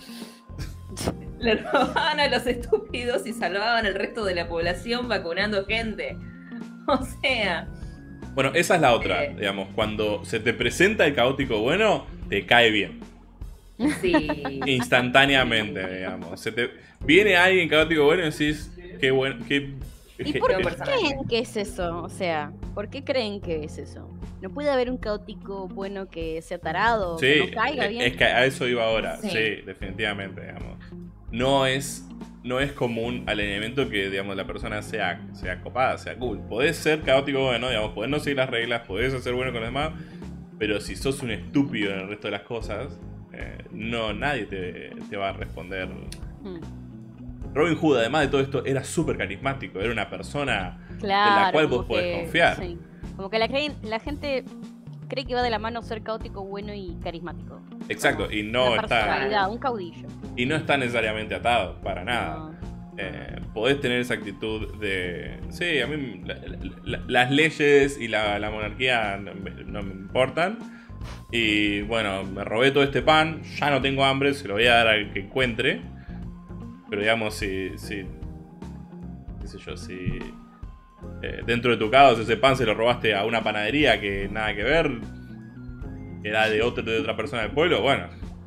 Le robaban a los estúpidos y salvaban al resto de la población vacunando gente. O sea, Bueno, esa es la otra, Eh. digamos. Cuando se te presenta el caótico bueno, te cae bien. sí. Instantáneamente, digamos. Se te viene alguien caótico bueno y decís, qué bueno, qué... ¿Y qué- por qué qué personaje. creen que es eso? O sea, ¿por qué creen que es eso? ¿No puede haber un caótico bueno que sea tarado, Sí, que no caiga es- bien? es que a eso iba ahora. Sí, Sí. definitivamente, digamos. No es, no es común al alineamiento que, digamos, la persona sea, sea copada, sea cool. Podés ser caótico bueno, digamos, podés no seguir las reglas, podés ser bueno con los demás, pero si sos un estúpido en el resto de las cosas, eh, no, nadie te, te va a responder. Hmm, Robin Hood, además de todo esto, era súper carismático, era una persona claro, en la cual vos como podés que- confiar. sí. Como que la, creen- la gente cree que va de la mano ser caótico, bueno y carismático. Exacto, y no Una está, personalidad, un caudillo. y no está necesariamente atado, para nada. No. Eh, podés tener esa actitud de... Sí, a mí la- la- las leyes y la, la monarquía no me, no me importan. Y bueno, me robé todo este pan, ya no tengo hambre, se lo voy a dar al que encuentre. Pero digamos, si... si qué sé yo, si... eh, dentro de tu caos ese pan se lo robaste a una panadería que nada que ver, que era de, otro, de otra persona del pueblo, bueno...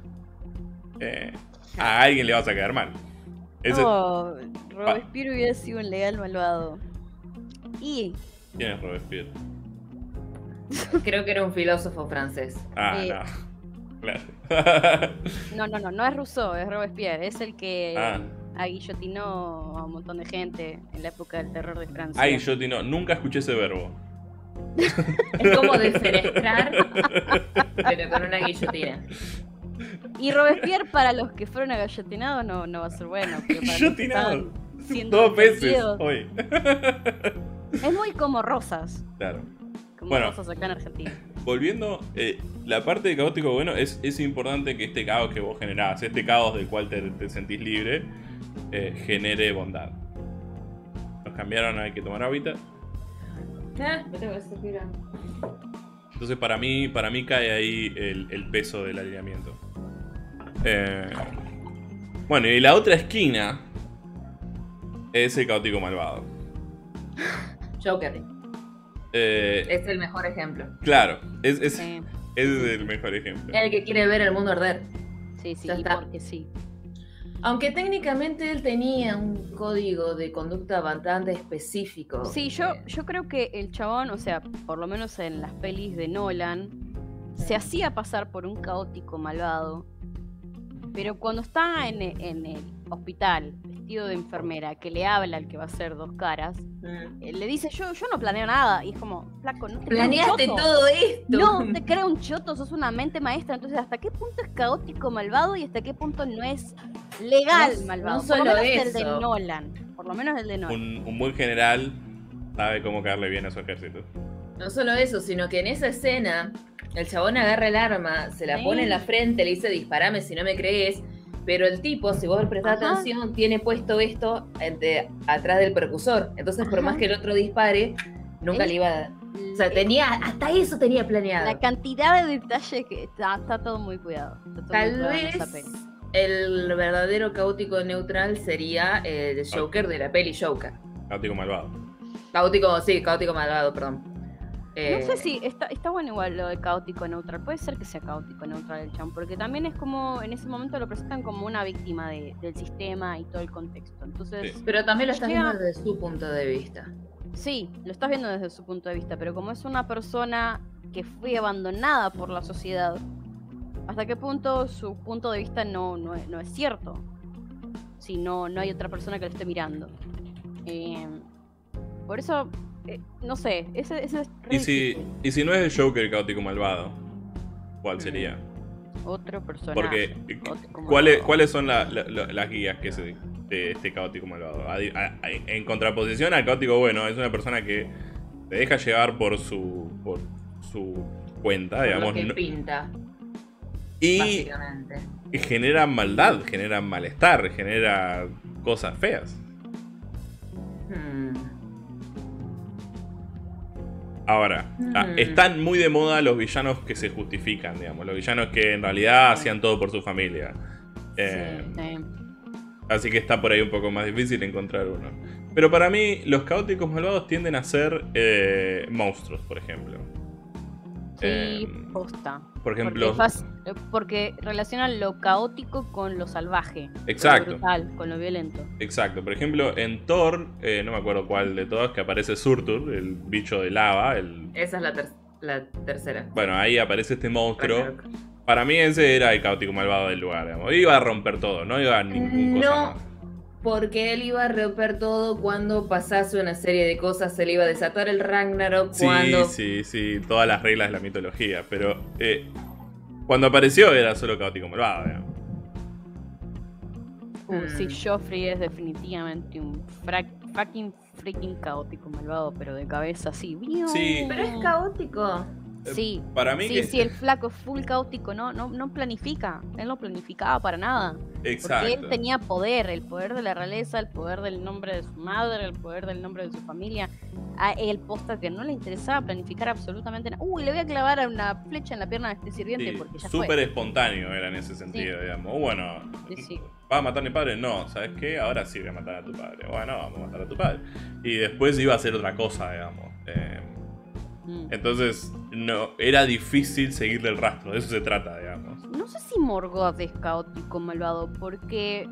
eh, a alguien le vas a quedar mal. Ese- No, Robespierre hubiera sido un legal malvado. Y ¿Quién es Robespierre? Creo que era un filósofo francés. Ah, Eh. no. Claro. no, no, no, no es Rousseau, es Robespierre, es el que Ah. aguillotinó a un montón de gente en la época del terror de Francia. Ay, yo no, nunca escuché ese verbo. Es como defenestrar, pero con una guillotina. Y Robespierre para los que fueron aguillotinados no, no va a ser bueno. pero para los que Guillotinado. estaban siendo Dos veces ofendidos, hoy. Es muy como Rosas, Claro. como Bueno. Rosas acá en Argentina. volviendo, eh, la parte de caótico bueno es, es importante que este caos que vos generás, este caos del cual te, te sentís libre, eh, genere bondad. Nos cambiaron, hay que tomar hábitat. Ah, me tengo que servir. Entonces para mí, para mí cae ahí el, el peso del alineamiento. Eh, bueno, y la otra esquina es el caótico malvado. Joker. Eh, Es el mejor ejemplo. claro, es, es, Sí, es el mejor ejemplo. El que quiere ver el mundo arder. sí, sí, Ya y está. porque sí. Aunque técnicamente él tenía un código de conducta bastante específico. Sí, yo, Eh, yo creo que el chabón, o sea, por lo menos en las pelis de Nolan, se hacía pasar por un caótico malvado, pero cuando está en, e- en el hospital, vestido de enfermera, que le habla al que va a ser Dos Caras, mm. eh, le dice, yo, yo no planeo nada, y es como, flaco, no te creo un Planeaste choto. todo esto. No te creo un choto, sos una mente maestra. Entonces, ¿hasta qué punto es caótico malvado y hasta qué punto no es legal No- malvado? no por lo solo menos el de eso. Nolan. Por lo menos el de Nolan. Un, un buen general sabe cómo caerle bien a su ejército. No solo eso, sino que en esa escena el chabón agarra el arma, se la Sí. pone en la frente, le dice disparame si no me crees. Pero el tipo, si vos prestás Ajá. atención, tiene puesto esto entre- atrás del percusor. Entonces, por Ajá. más que el otro dispare, nunca Él- le iba a... O sea, tenía, hasta eso tenía planeado. La cantidad de detalles que está, está todo muy cuidado. Está todo Tal muy cuidado en vez esa peli. el verdadero caótico neutral sería el Joker de la peli Joker. Caótico malvado. Caótico, sí, caótico malvado, perdón. Eh, No sé si está, está bueno igual lo de caótico neutral. Puede ser que sea caótico neutral el chabón, porque también es como, en ese momento lo presentan como una víctima de- del sistema y todo el contexto. Entonces, Sí. Pero también lo estás Llega- viendo desde su punto de vista. sí, lo estás viendo desde su punto de vista, pero como es una persona que fue abandonada por la sociedad, ¿hasta qué punto su punto de vista no, no, es, no es cierto? Si no, no hay otra persona que lo esté mirando. Eh, por eso, eh, no sé, ese, ese es re Y si, difícil. y si no es el Joker caótico malvado, ¿cuál sería? Otro personaje. Porque, caótico ¿cuáles, malvado. ¿cuáles son la- la- la- las guías que se, de este caótico malvado? A- a- a- en contraposición al caótico bueno, es una persona que se deja llevar por su, por su cuenta, Por digamos, lo que no- pinta, y básicamente. genera maldad, genera malestar, genera cosas feas. Hmm. Ahora, ah, Mm. están muy de moda los villanos que se justifican, digamos, los villanos que en realidad hacían todo por su familia. Eh, Sí. Así que está por ahí un poco más difícil encontrar uno. Pero para mí, los caóticos malvados tienden a ser eh, monstruos, por ejemplo. Sí, Eh, posta. por ejemplo, Porque, fas- eh, porque relacionan lo caótico con lo salvaje. Exacto. Con lo brutal, con lo violento. exacto. Por ejemplo, en Thor, eh, no me acuerdo cuál de todas, que aparece Surtur, el bicho de lava. El... Esa es la, ter- la tercera. Bueno, ahí aparece este monstruo. Ragnarok. Para mí ese era el caótico malvado del lugar, digamos. Iba a romper todo, no iba a ningún cosa No, más. porque él iba a romper todo cuando pasase una serie de cosas. Se le iba a desatar el Ragnarok Sí, cuando... sí, sí, todas las reglas de la mitología, pero eh, cuando apareció era solo caótico malvado, digamos. Uh, Mm. Sí, Joffrey es definitivamente un fra- fucking freaking caótico malvado, pero de cabeza así. Sí. Pero es caótico. Sí, Para mí sí, que... sí, el flaco es full caótico, no, no, no planifica. Él no planificaba para nada. Exacto. Porque él tenía poder, el poder de la realeza, el poder del nombre de su madre, el poder del nombre de su familia. A él posta que no le interesaba planificar absolutamente nada. Uy, le voy a clavar una flecha en la pierna de este sirviente Sí, porque ya súper fue. espontáneo era en ese sentido, digamos. Bueno, Sí, sí. ¿vas a matar a mi padre? No, ¿sabes qué? Ahora sí voy a matar a tu padre. Bueno, vamos a matar a tu padre. Y después iba a hacer otra cosa, digamos. Eh, Mm. entonces, no, era difícil seguirle el rastro, de eso se trata, digamos. No sé si Morgoth es caótico malvado, porque.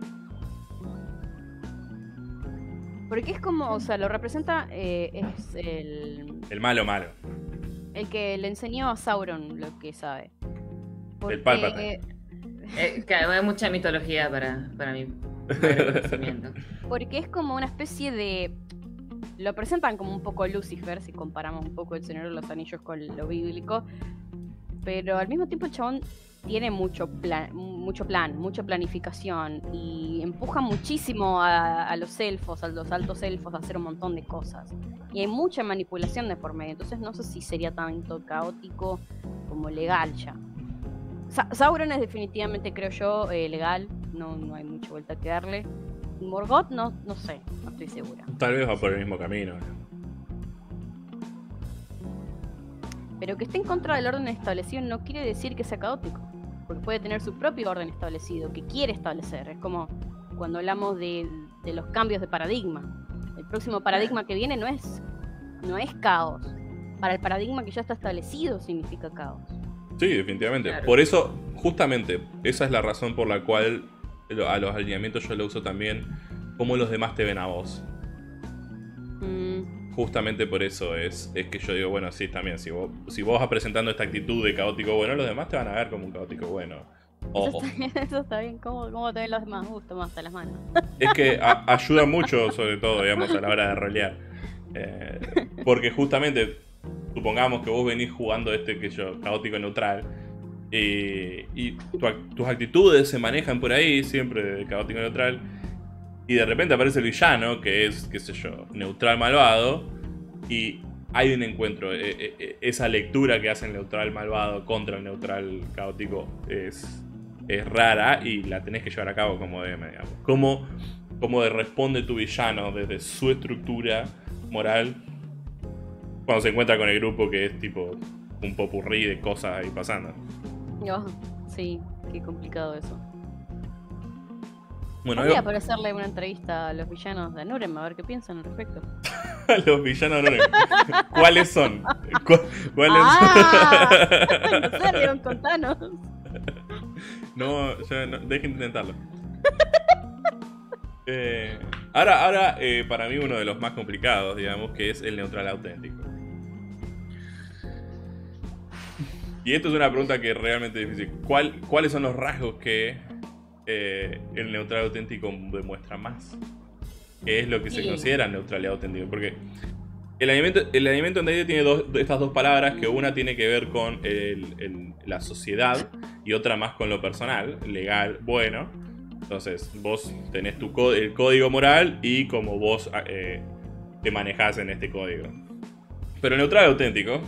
Porque es como, o sea, lo representa, eh, es el, El malo malo. el que le enseñó a Sauron lo que sabe. Porque, Palpatine. Eh, claro, hay mucha mitología para, para mi para mi conocimiento. porque es como una especie de. Lo presentan como un poco Lucifer, si comparamos un poco el Señor de los Anillos con lo bíblico. pero al mismo tiempo el chabón tiene mucho plan, mucho plan, mucha planificación y empuja muchísimo a, a los elfos, a los altos elfos a hacer un montón de cosas. Y hay mucha manipulación de por medio, entonces no sé si sería tanto caótico como legal ya. Sa Sauron es definitivamente, creo yo, eh, legal, no, no hay mucha vuelta que darle. Morgoth no, no sé, no estoy segura. Tal vez va por el mismo camino. Pero que esté en contra del orden establecido no quiere decir que sea caótico, porque puede tener su propio orden establecido, que quiere establecer. Es como cuando hablamos de, de los cambios de paradigma. El próximo paradigma que viene no es, no es caos. Para el paradigma que ya está establecido significa caos. Sí, definitivamente. Claro. Por eso, justamente, esa es la razón por la cual a los alineamientos yo lo uso también, como los demás te ven a vos. Mm. Justamente por eso es, es que yo digo, bueno, sí, también, si vos, si vos vas presentando esta actitud de caótico bueno, los demás te van a ver como un caótico bueno. O, Eso está bien, eso está bien. ¿Cómo, cómo te ven los demás? Uh, toma hasta las manos. es que a, ayuda mucho, sobre todo, digamos, a la hora de rolear. Eh, porque justamente, supongamos que vos venís jugando este que yo, caótico neutral, y, y tu, tus actitudes se manejan por ahí, siempre de caótico neutral, y de repente aparece el villano, que es, qué sé yo, neutral malvado, y hay un encuentro. Eh, eh, esa lectura que hace el neutral malvado contra el neutral caótico es, es rara y la tenés que llevar a cabo como debe, digamos. Cómo, cómo responde tu villano desde su estructura moral cuando se encuentra con el grupo, que es tipo un popurrí de cosas ahí pasando. Oh, sí, qué complicado eso. Bueno, Podría yo- por hacerle una entrevista a los villanos de Nurem a ver qué piensan al respecto. los villanos no. ¿Cuáles son? ¿Cu- ¿Cuáles ¡Ah! No sé, León, contanos. No, ya no, dejen de intentarlo. Eh, ahora, ahora eh, para mí uno de los más complicados, digamos, que es el neutral auténtico. Y esto es una pregunta que es realmente difícil. ¿Cuál, ¿Cuáles son los rasgos que eh, el neutral auténtico demuestra más? ¿Qué es lo que se Sí. considera neutralidad auténtica? Porque el alineamiento, el alineamiento en D and D tiene dos, estas dos palabras, que una tiene que ver con el- el- la sociedad y otra más con lo personal, legal, bueno. Entonces, vos tenés tu có- el código moral y cómo vos eh, te manejás en este código. Pero el neutral auténtico,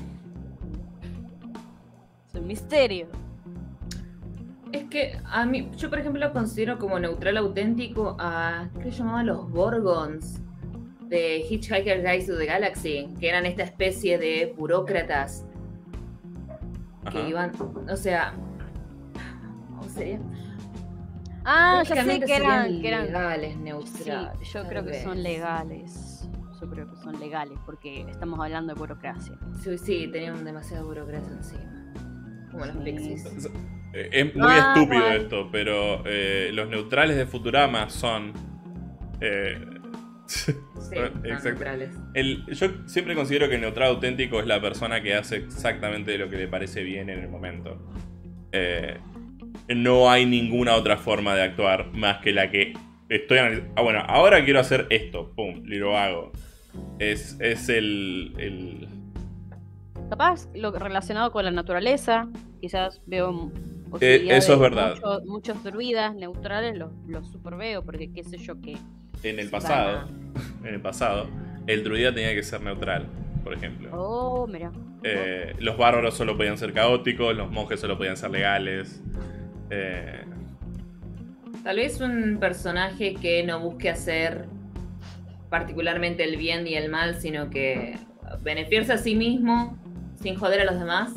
Es un misterio. Es que a mí, yo por ejemplo considero como neutral auténtico a, ¿qué se llamaban los Gorgons? De Hitchhiker Guide to the Galaxy, que eran esta especie de burócratas que ajá, iban, o sea, ¿cómo sería? Ah, ya sé Técnicamente que eran, serían que eran. legales, Sí, neutrales. yo tal creo que vez. son legales. Yo creo que son legales porque estamos hablando de burocracia. Sí, sí, tenían demasiada burocracia encima. Como los Sí. pixies. eh, es muy Ah, estúpido bueno. esto, pero eh, los neutrales de Futurama son... eh, Sí, son exacto. neutrales. El- yo siempre considero que el neutral auténtico es la persona que hace exactamente lo que le parece bien en el momento. Eh, no hay ninguna otra forma de actuar más que la que estoy analizando. Ah, bueno, ahora quiero hacer esto, pum, y lo hago. Es, es el, el... Capaz lo relacionado con la naturaleza, quizás veo Eh, posibilidades eso es de verdad. mucho- muchos druidas neutrales los, los super veo, porque qué sé yo qué. En el Sí, pasado, en el pasado, el druida tenía que ser neutral, por ejemplo. Oh, mira. Eh, los bárbaros solo podían ser caóticos, los monjes solo podían ser legales. Eh, Tal vez un personaje que no busque hacer particularmente el bien y el mal, sino que beneficiarse a sí mismo sin joder a los demás.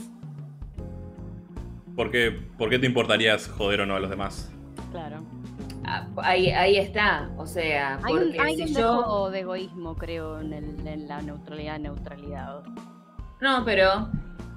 ¿por qué, ¿Por qué te importarías joder o no a los demás? Claro. Ah, Ahí, ahí está, o sea, Hay un, porque hay si un yo... dejo de egoísmo, creo, en, el- en la neutralidad, neutralidad. No, pero...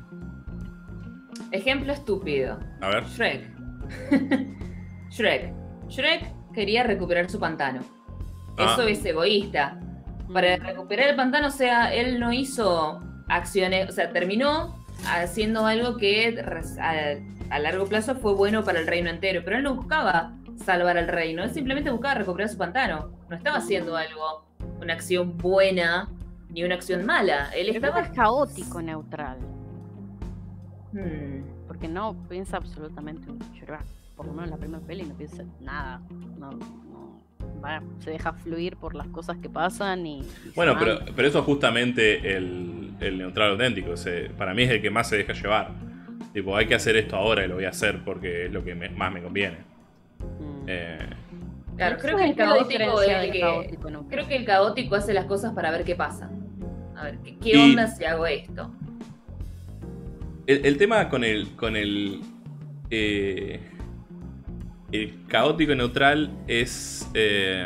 Ejemplo estúpido. A ver. Shrek. Shrek. Shrek quería recuperar su pantano. Ah. Eso es egoísta. Para recuperar el pantano, o sea, él no hizo acciones, o sea, terminó haciendo algo que a, a largo plazo fue bueno para el reino entero, pero él no buscaba salvar al reino, él simplemente buscaba recuperar su pantano. No estaba haciendo algo, una acción buena ni una acción mala. Él Pero creo que estaba es caótico neutral. Hmm. Porque porque no piensa absolutamente un yerba. Por lo menos en la primera peli no piensa nada. No, no, va, se deja fluir por las cosas que pasan y... y Bueno, se pero, van. pero eso es justamente el, el neutral auténtico. Se, para mí es el que más se deja llevar. Tipo, hay que hacer esto ahora y lo voy a hacer porque es lo que me- más me conviene. Mm. Eh, Claro, No creo sé que el qué es la caótico diferencia es el del que. caótico, ¿no? Creo que el caótico hace las cosas para ver qué pasa. A ver, ¿qué, qué Y- onda si hago esto? el, el tema con el. con el. eh, el caótico neutral es. eh,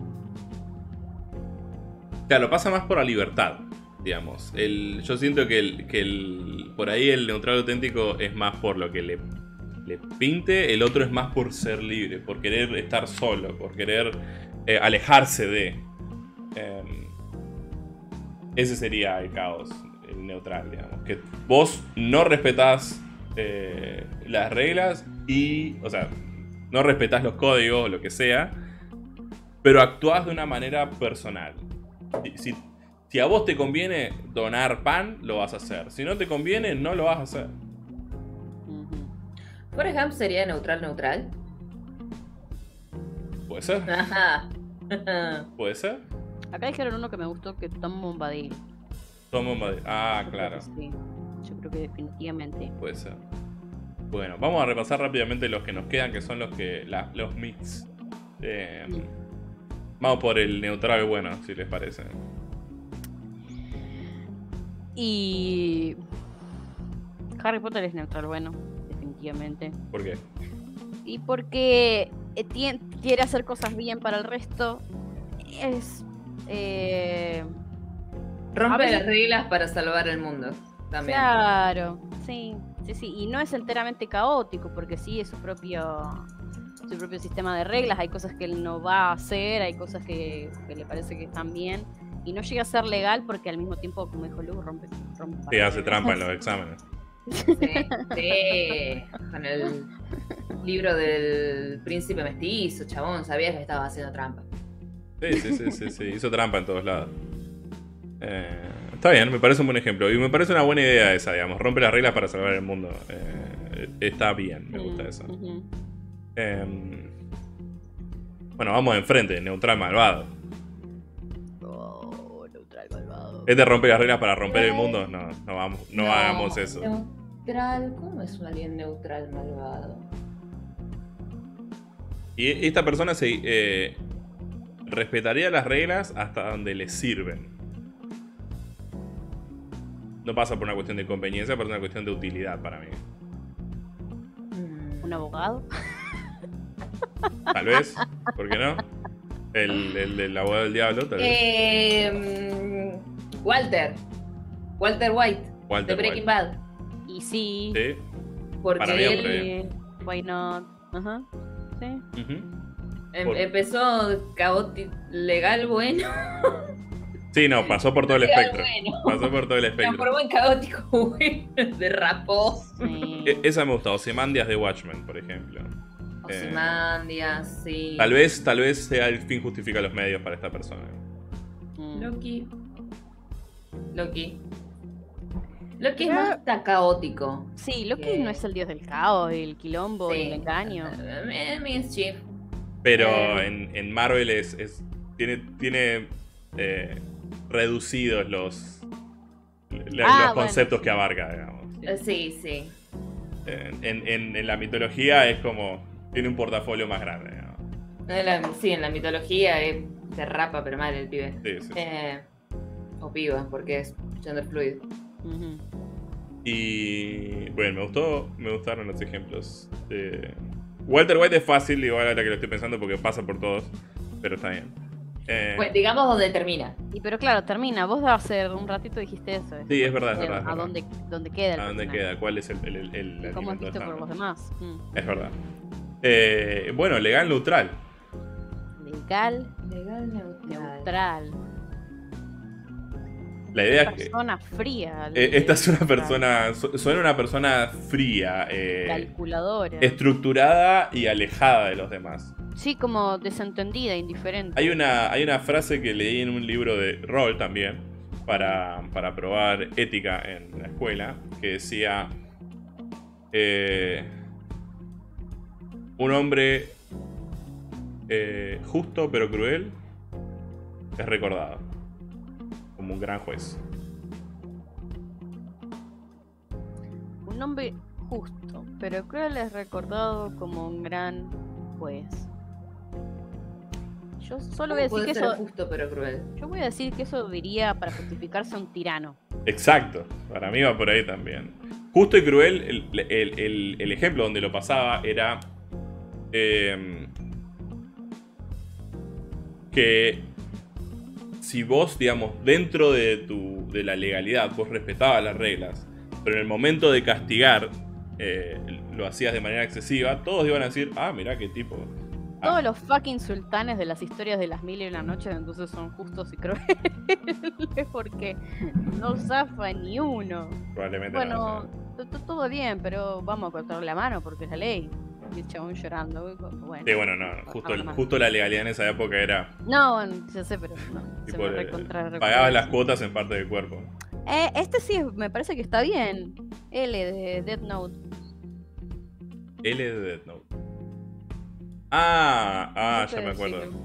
claro, pasa más por la libertad, digamos. El, yo siento que, el, que el, por ahí el neutral auténtico es más por lo que le, le pinte, el otro es más por ser libre, por querer estar solo, por querer eh, alejarse de. eh, ese sería el caos, el neutral, digamos. Que vos no respetás eh, las reglas y, o sea, no respetás los códigos, lo que sea, pero actuás de una manera personal. Si, si, si a vos te conviene donar pan, lo vas a hacer. Si no te conviene, no lo vas a hacer. Ujú. Forrest Gump sería neutral, neutral. ¿Puede ser? Ajá. ¿Puede ser? Acá dijeron uno que me gustó, que Tom Bombadil. Toma un Madrid. Ah, Yo creo claro. que sí. Yo creo que definitivamente. Puede ser. Bueno, vamos a repasar rápidamente los que nos quedan, que son los que la- los mix. Eh, Mm. Vamos por el neutral bueno, si les parece. Y Harry Potter es neutral bueno, definitivamente. ¿Por qué? Y porque eh, tien- quiere hacer cosas bien para el resto. Es... eh, Rompe A veces- las reglas para salvar el mundo. También. Claro, sí, sí, sí. Y no es enteramente caótico, porque sí es su propio su propio sistema de reglas. Hay cosas que él no va a hacer, hay cosas que, que le parece que están bien. Y no llega a ser legal porque al mismo tiempo, como dijo Lu, rompe, rompe Sí, hace trampa en los exámenes. Sí, sí. Con el libro del príncipe mestizo, chabón, sabías que estaba haciendo trampa. Sí, sí, sí, sí, sí. Hizo trampa en todos lados. Eh, está bien, me parece un buen ejemplo. Y me parece una buena idea esa, digamos. Rompe las reglas para salvar el mundo. Eh, está bien, me gusta eso. Ujú. Eh, bueno, vamos enfrente, neutral malvado. Oh, neutral malvado. ¿Este rompe las reglas para romper el mundo? No, no, vamos, no, hagamos eso. Neutral, ¿cómo es un alien neutral malvado? Y esta persona se eh, respetaría las reglas hasta donde le sirven. No pasa por una cuestión de conveniencia, pasa por una cuestión de utilidad para mí. Mm. ¿Un abogado? Tal vez, ¿por qué no? El, el del abogado del diablo, tal vez. Eh, mm, Walter. Walter White. Walter de Breaking White. Bad. Y sí. Sí. Porque Para mí, él hombre. sí, why not? Ajá. Sí. Ujú. em- Por- empezó caótico, legal bueno. Sí, no, pasó por todo el Legal espectro. bueno. Pasó por todo el Se espectro. transformó en caótico bueno. Derrapó. Sí. E- Esa me gusta, Ozymandias de Watchmen, por ejemplo. Ozymandias, sí. Tal vez, tal vez sea el fin justifica los medios para esta persona. Mm. Loki. Loki. Loki es Pero- más ta- caótico. Sí, Loki que- no es el dios del caos, el quilombo, Sí. el engaño. Eh, Mischief. Pero Eh. en, en Marvel es, es- tiene, tiene eh, reducidos los, la- Ah, los bueno, conceptos sí. que abarca, digamos. Eh, Sí, sí. En, en- en- en la mitología es como. Tiene un portafolio más grande, digamos. En la- sí, en la mitología eh, se rapa, pero mal el pibe. Sí, sí, sí. Eh, o piba, porque es gender fluid. Ujú. Y bueno, me gustó, me gustaron los ejemplos. Eh, Walter White es fácil, igual ahora que lo estoy pensando, porque pasa por todos, pero está bien. Eh, Pues, digamos donde termina. Y pero claro, termina. Vos hace un ratito dijiste eso. sí, es verdad, es eh, verdad. es ¿A verdad. dónde, dónde queda el ¿A dónde personaje. queda? ¿Cuál es el, el, el, el Y cómo es alimento visto de por Sandra? los demás. Mm. Es verdad. Eh, bueno, legal neutral. Legal, Legal neutral. neutral. La idea Una es que persona fría. eh, esta es una neutral. persona, su- suena una persona fría, eh, Calculadora. estructurada y alejada de los demás. Sí, como desentendida, indiferente. Hay una, hay una frase que leí en un libro de rol también, para, para probar ética en la escuela, que decía, Eh, un hombre eh, justo pero cruel es recordado como un gran juez. Un hombre justo, pero cruel es recordado como un gran juez. Yo solo voy a decir Puede que ser eso. justo pero cruel. Yo voy a decir que eso diría para justificarse a un tirano. Exacto, para mí va por ahí también. Justo y cruel, el, el, el, el ejemplo donde lo pasaba era eh, que si vos, digamos, dentro de, tu, de la legalidad, vos respetabas las reglas, pero en el momento de castigar eh, lo hacías de manera excesiva, todos iban a decir, ah, mirá qué tipo. Ah. Todos los fucking sultanes de las historias de las mil y una noches entonces son justos y crueles porque no zafa ni uno. Probablemente Bueno, no, to- to- todo bien, pero vamos a cortar la mano porque es la ley. Y el chabón llorando. Bueno, sí, bueno, no, justo, cortamos la mano. justo la legalidad en esa época era No, bueno, ya sé, pero no. Se tipo, me eh, recontra- recontra- pagabas las cuotas en parte del cuerpo. Eh, este sí me parece que está bien. L de Death Note. L de Death Note. Ah, ah, No ya me sé acuerdo. decirlo.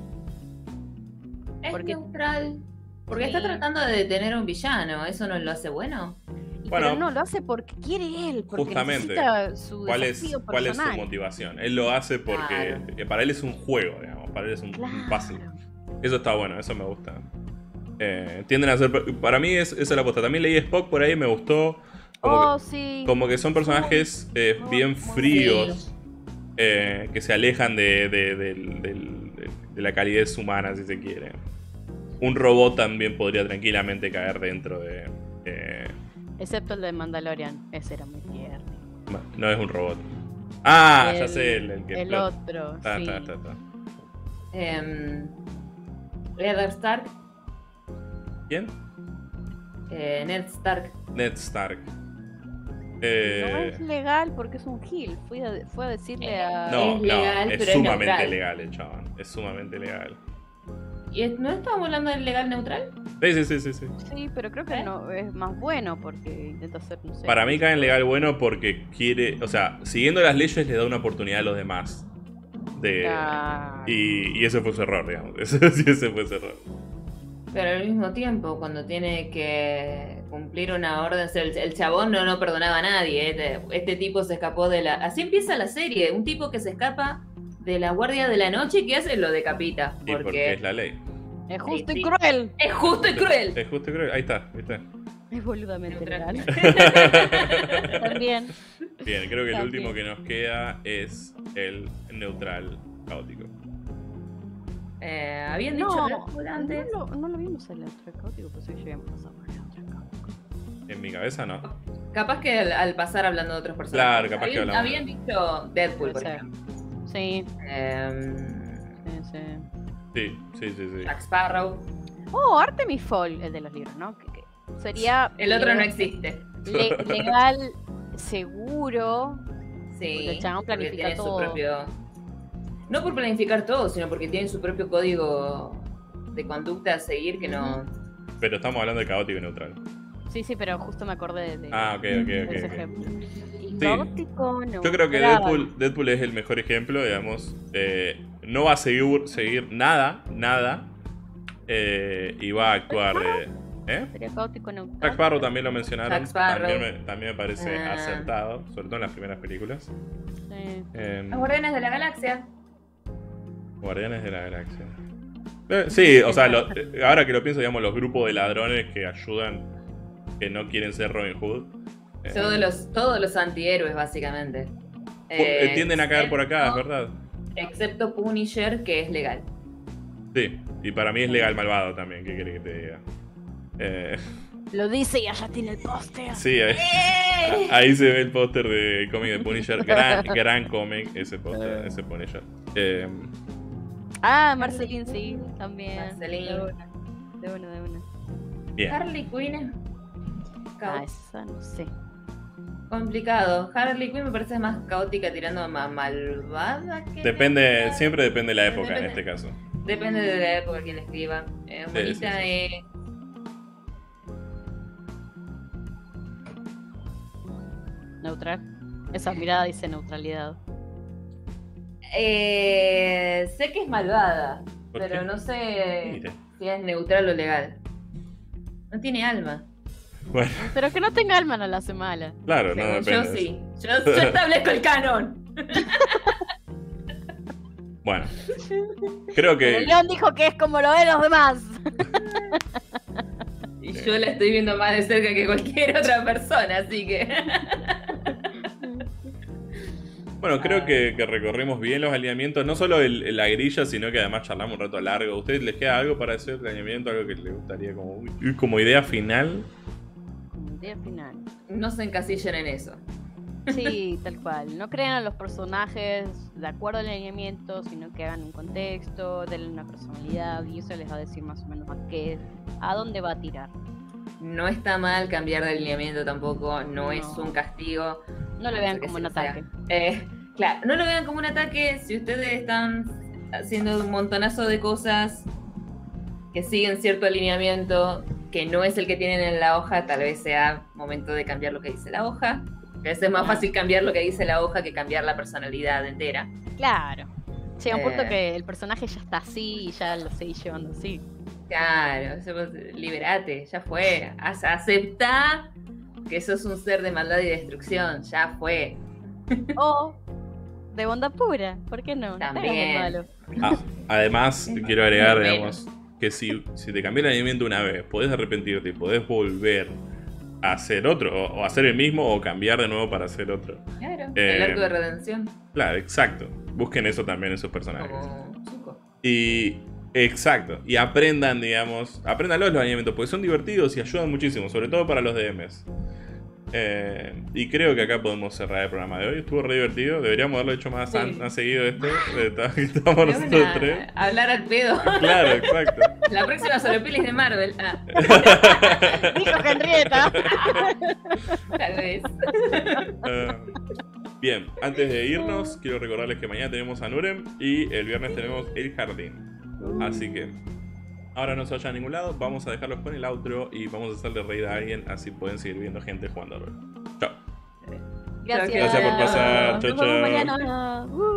Es ¿Por qué? neutral. Porque Sí. está tratando de detener a un villano. ¿Eso no lo hace bueno? Y Bueno, pero no, lo hace porque quiere él, porque justamente. necesita su ¿Cuál es, desafío ¿Cuál es su personal. motivación? Él lo hace porque Claro. eh, para él es un juego, digamos. Para él es un, un Claro. puzzle. Eso está bueno, eso me gusta. Eh, tienden a ser. Para mí es, esa es la aposta. También leí Spock por ahí, me gustó. Como, Oh, que, sí. como que son personajes eh, muy- bien muy fríos. eh, que se alejan de, de, del- del- de- de la calidez humana, si se quiere. Un robot también podría tranquilamente caer dentro de. eh, Excepto el de Mandalorian. Ese era muy tierno. no es un robot. Ah, ya El- sé, el, el que El explota. otro, Ta, sí. ta, ta, ta. Eh, Eddard Stark. ¿Quién? eh, Ned Stark. Ned Stark. No Eh, es legal porque es un gil. Fui a, fue a decirle a... no, es no, legal, es pero es sumamente neutral. legal el chabón. Es sumamente legal. ¿Y es- no estamos hablando del legal neutral? Sí, sí, sí, sí, sí. Sí, pero creo que ¿Eh? no es más bueno porque intenta hacer, no sé. Para mí cae en legal bueno porque quiere, o sea, siguiendo las leyes le da una oportunidad a los demás. De, Claro. y, y ese fue su error, digamos. Ese, sí, ese fue su error. Pero al mismo tiempo, cuando tiene que cumplir una orden, o sea, el, el chabón no, no perdonaba a nadie. Este, este tipo se escapó de la... Así empieza la serie. Un tipo que se escapa de la guardia de la noche, ¿qué hace? Lo decapita. Y porque Porque es la ley. Es justo Sí, y sí. cruel. es justo y cruel. Es justo y cruel. Ahí está, ¿viste? Es boludamente Neutral. legal. También. Bien, creo que el También. último que nos queda es el neutral caótico. Eh, habían dicho No, Deadpool no antes. lo, no lo vimos en el neutral caótico, pues ya habíamos pasado por el neutral caótico. En mi cabeza no. Capaz que al, al pasar hablando de otros personajes. Claro, capaz que habían, hablamos. habían dicho Deadpool, por Puede ser. ejemplo. Sí, Eh, sí, sí. Sí, sí, sí, sí. Jack Sparrow. Oh, Artemis Fowl, el de los libros, ¿no? Que, que sería... El otro no le- existe. le- legal, seguro. Sí. El chabón porque planifica tiene su todo. propio. No por planificar todo, sino porque tiene su propio código de conducta a seguir que no. Pero estamos hablando de caótico y neutral. Sí, sí, pero justo me acordé de, Ah, ok, ok, de ok. ese ok. ejemplo. Y Sí. caótico, no. Yo creo que Deadpool, Deadpool es el mejor ejemplo, digamos. Eh, no va a seguir, seguir nada, nada. eh, y va a actuar de. ¿Eh? Sería caótico neutral. Jack Sparrow también lo mencionaron. Jack Sparrow. También, me, también me parece Ah. acertado, sobre todo en las primeras películas. Sí. Eh, Los Guardianes de la Galaxia. Guardianes de la Galaxia. Eh, sí, o sea, lo- eh, ahora que lo pienso, digamos, los grupos de ladrones que ayudan, que no quieren ser Robin Hood. eh, Todos los, todos los antihéroes, básicamente. eh, Eh, tienden a caer por acá, es excepto- verdad. Excepto Punisher, que es legal. Sí, y para mí es legal malvado también, ¿qué quiere que te diga? Eh, Lo dice y allá tiene el póster. sí, ahí, ahí se ve el póster de cómic de Punisher. Gran, gran cómic ese póster, ese Punisher. Eh, Ah, Marceline, sí, también. Marceline. De una, de una. De una. bien. Harley Quinn. Ah, Cao- esa no sé. complicado. Harley Quinn me parece más caótica tirando a más malvada que. Depende, neutral. siempre depende de la época en Depende. este caso. Depende de la época quien la escriba. Eh, Sí, bonita sí, sí. eh, Neutral. Esa mirada dice neutralidad. Eh, sé que es malvada, ¿Por pero qué? no sé Mire. si es neutral o legal. No tiene alma. Bueno, Pero que no tenga alma no la hace mala. claro, no Según depende. yo de eso. sí. Yo, yo establezco el canon. Bueno, creo Pero que. León dijo que es como lo ven los demás. Y yo la estoy viendo más de cerca que cualquier otra persona, así que. Bueno, creo que, que recorrimos bien los alineamientos, no solo el, el- la grilla, sino que además charlamos un rato largo. ¿A ustedes les queda algo para hacer el alineamiento? ¿Algo que les gustaría como, como idea final? Como idea final. No se encasillen en eso. Sí, tal cual. No crean a los personajes de acuerdo al alineamiento, sino que hagan un contexto, denle una personalidad y eso les va a decir más o menos a qué, a dónde va a tirar. No está mal cambiar de alineamiento tampoco, no, No. es un castigo. No lo a vean ser que como se un lo sea. ataque. Eh, claro, no lo vean como un ataque si ustedes están haciendo un montonazo de cosas que siguen cierto alineamiento que no es el que tienen en la hoja, tal vez sea momento de cambiar lo que dice la hoja. A veces es más fácil cambiar lo que dice la hoja que cambiar la personalidad entera. Claro. Llega un punto Eh. que el personaje ya está así y ya lo seguís llevando así. Claro, liberate, ya fue. Ace- Aceptá que sos un ser de maldad y destrucción, ya fue. O de bondad pura, ¿por qué no? No te hagas el También. malo. Ah, además, quiero agregar, Bueno. digamos, que si, si te cambié el alineamiento una vez, podés arrepentirte y podés volver a hacer otro, o, o hacer el mismo, o cambiar de nuevo para hacer otro. Claro, Eh, el arco de redención, Claro, exacto. Busquen eso también en sus personajes. como Zuko. Y exacto. Y aprendan, digamos, apréndanlos los alineamientos, porque son divertidos y ayudan muchísimo, sobre todo para los D Ms. Eh, y creo que acá podemos cerrar el programa de hoy. Estuvo re divertido. Deberíamos haberlo hecho más, Sí. an- más seguido esto. Eh, ta- Estamos Pero nosotros una- tres. Hablar al pedo. Claro, exacto. La próxima sobre pelis de Marvel. Ah, Dijo Henrietta. tal vez. Eh, bien, antes de irnos, quiero recordarles que mañana tenemos a Nurem y el viernes tenemos El Jardín. Así que ahora no se vayan a ningún lado, vamos a dejarlos con el outro y vamos a hacerle reír a alguien, así pueden seguir viendo gente jugando a rol. Chao. Gracias. Gracias por pasar. Chau, Nos vemos chau. mañana. Uh.